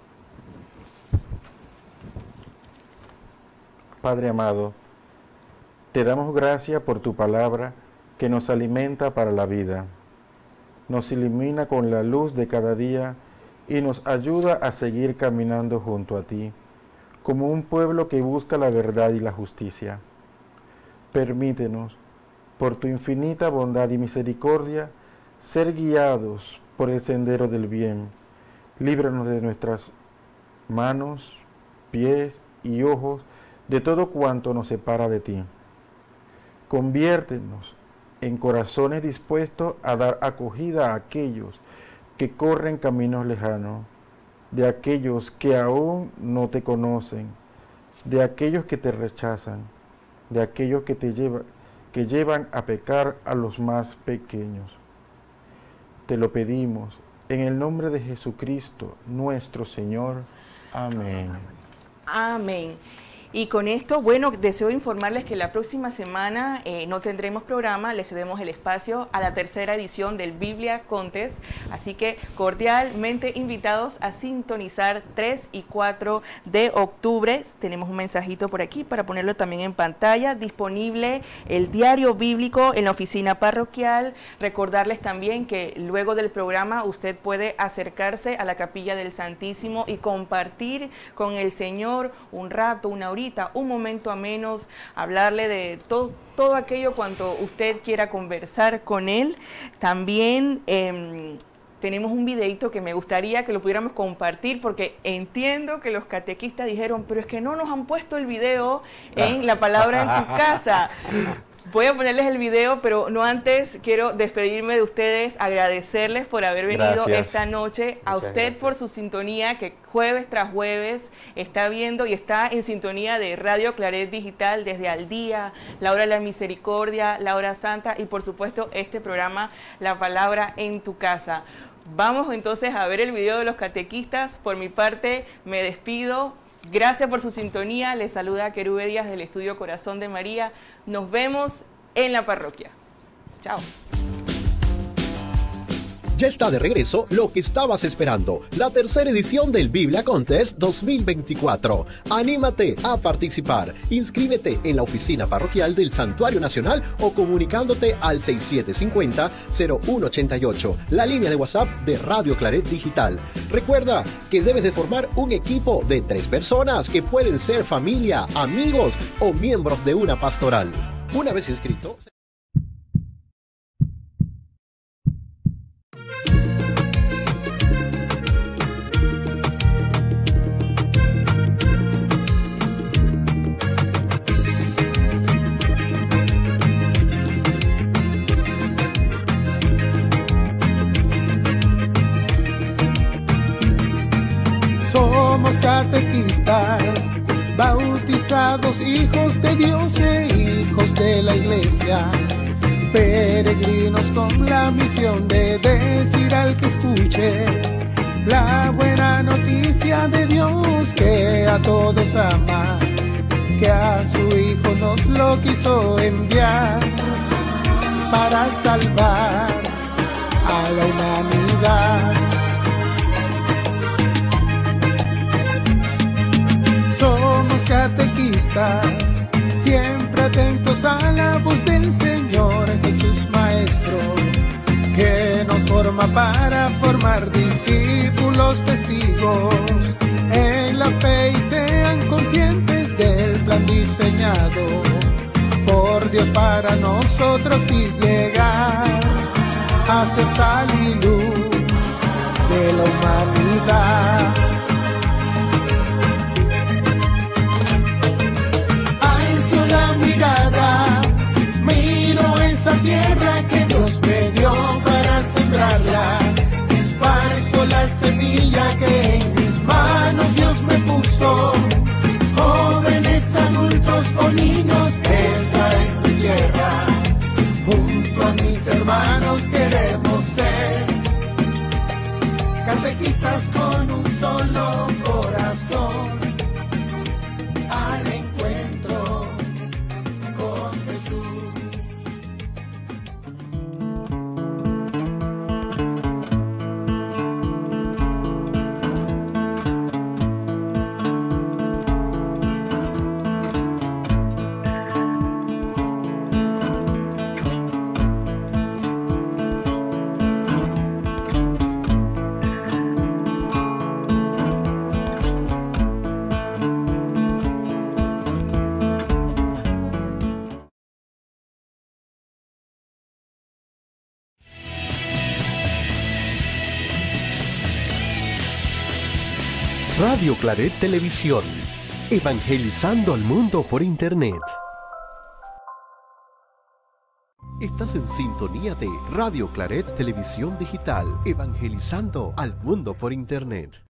Padre amado, te damos gracias por tu palabra que nos alimenta para la vida, nos ilumina con la luz de cada día y nos ayuda a seguir caminando junto a ti, como un pueblo que busca la verdad y la justicia. Permítenos, por tu infinita bondad y misericordia, ser guiados por el sendero del bien. Líbranos de nuestras manos, pies y ojos, de todo cuanto nos separa de ti. Conviértenos en corazones dispuestos a dar acogida a aquellos que corren caminos lejanos, de aquellos que aún no te conocen, de aquellos que te rechazan, de aquellos que te lleva, que llevan a pecar a los más pequeños. Te lo pedimos en el nombre de Jesucristo, nuestro Señor. Amén.
Amén. Y con esto, bueno, deseo informarles que la próxima semana eh, no tendremos programa, le cedemos el espacio a la tercera edición del Biblia Contest, así que cordialmente invitados a sintonizar tres y cuatro de octubre. Tenemos un mensajito por aquí para ponerlo también en pantalla, disponible el diario bíblico en la oficina parroquial. Recordarles también que luego del programa usted puede acercarse a la Capilla del Santísimo y compartir con el Señor un rato, una horita, un momento a menos, hablarle de todo, todo aquello cuanto usted quiera conversar con él. También eh, tenemos un videito que me gustaría que lo pudiéramos compartir, porque entiendo que los catequistas dijeron, pero es que no nos han puesto el video en La Palabra en tu Casa. Voy a ponerles el video, pero no antes quiero despedirme de ustedes, agradecerles por haber venido
Gracias.
esta noche, a
Muchas
usted
gracias.
por su sintonía, que jueves tras jueves está viendo y está en sintonía de Radio Claret Digital desde Al Día, La Hora de la Misericordia, La Hora Santa y por supuesto este programa La Palabra en tu Casa. Vamos entonces a ver el video de los catequistas. Por mi parte me despido. Gracias por su sintonía. Les saluda Querube Díaz del Estudio Corazón de María. Nos vemos en la parroquia. Chao.
Ya está de regreso lo que estabas esperando, la tercera edición del Biblia Contest dos mil veinticuatro. Anímate a participar. Inscríbete en la oficina parroquial del Santuario Nacional o comunicándote al seis siete cinco cero, cero uno ocho ocho, la línea de WhatsApp de Radio Claret Digital. Recuerda que debes de formar un equipo de tres personas que pueden ser familia, amigos o miembros de una pastoral. Una vez inscrito...
Somos catequistas, bautizados hijos de Dios e hijos de la Iglesia, peregrinos con la misión de decir al que escuche la buena noticia de Dios que a todos ama, que a su Hijo nos lo quiso enviar para salvar a la humanidad. Somos catequistas, siempre atentos a la voz del Señor Jesús Maestro, que nos forma para formar discípulos testigos en la fe y sean conscientes del plan diseñado por Dios para nosotros y llegar a ser sal y luz de la humanidad. Mirada, miro esa tierra que Dios me dio para sembrarla, esparzo la semilla que en mis manos Dios me puso, jóvenes, adultos o niños, esa es mi tierra, junto a mis hermanos queremos ser catequistas con un solo corazón, al encuentro con Jesús.
Radio Claret Televisión, evangelizando al mundo por Internet. Estás en sintonía de Radio Claret Televisión Digital, evangelizando al mundo por Internet.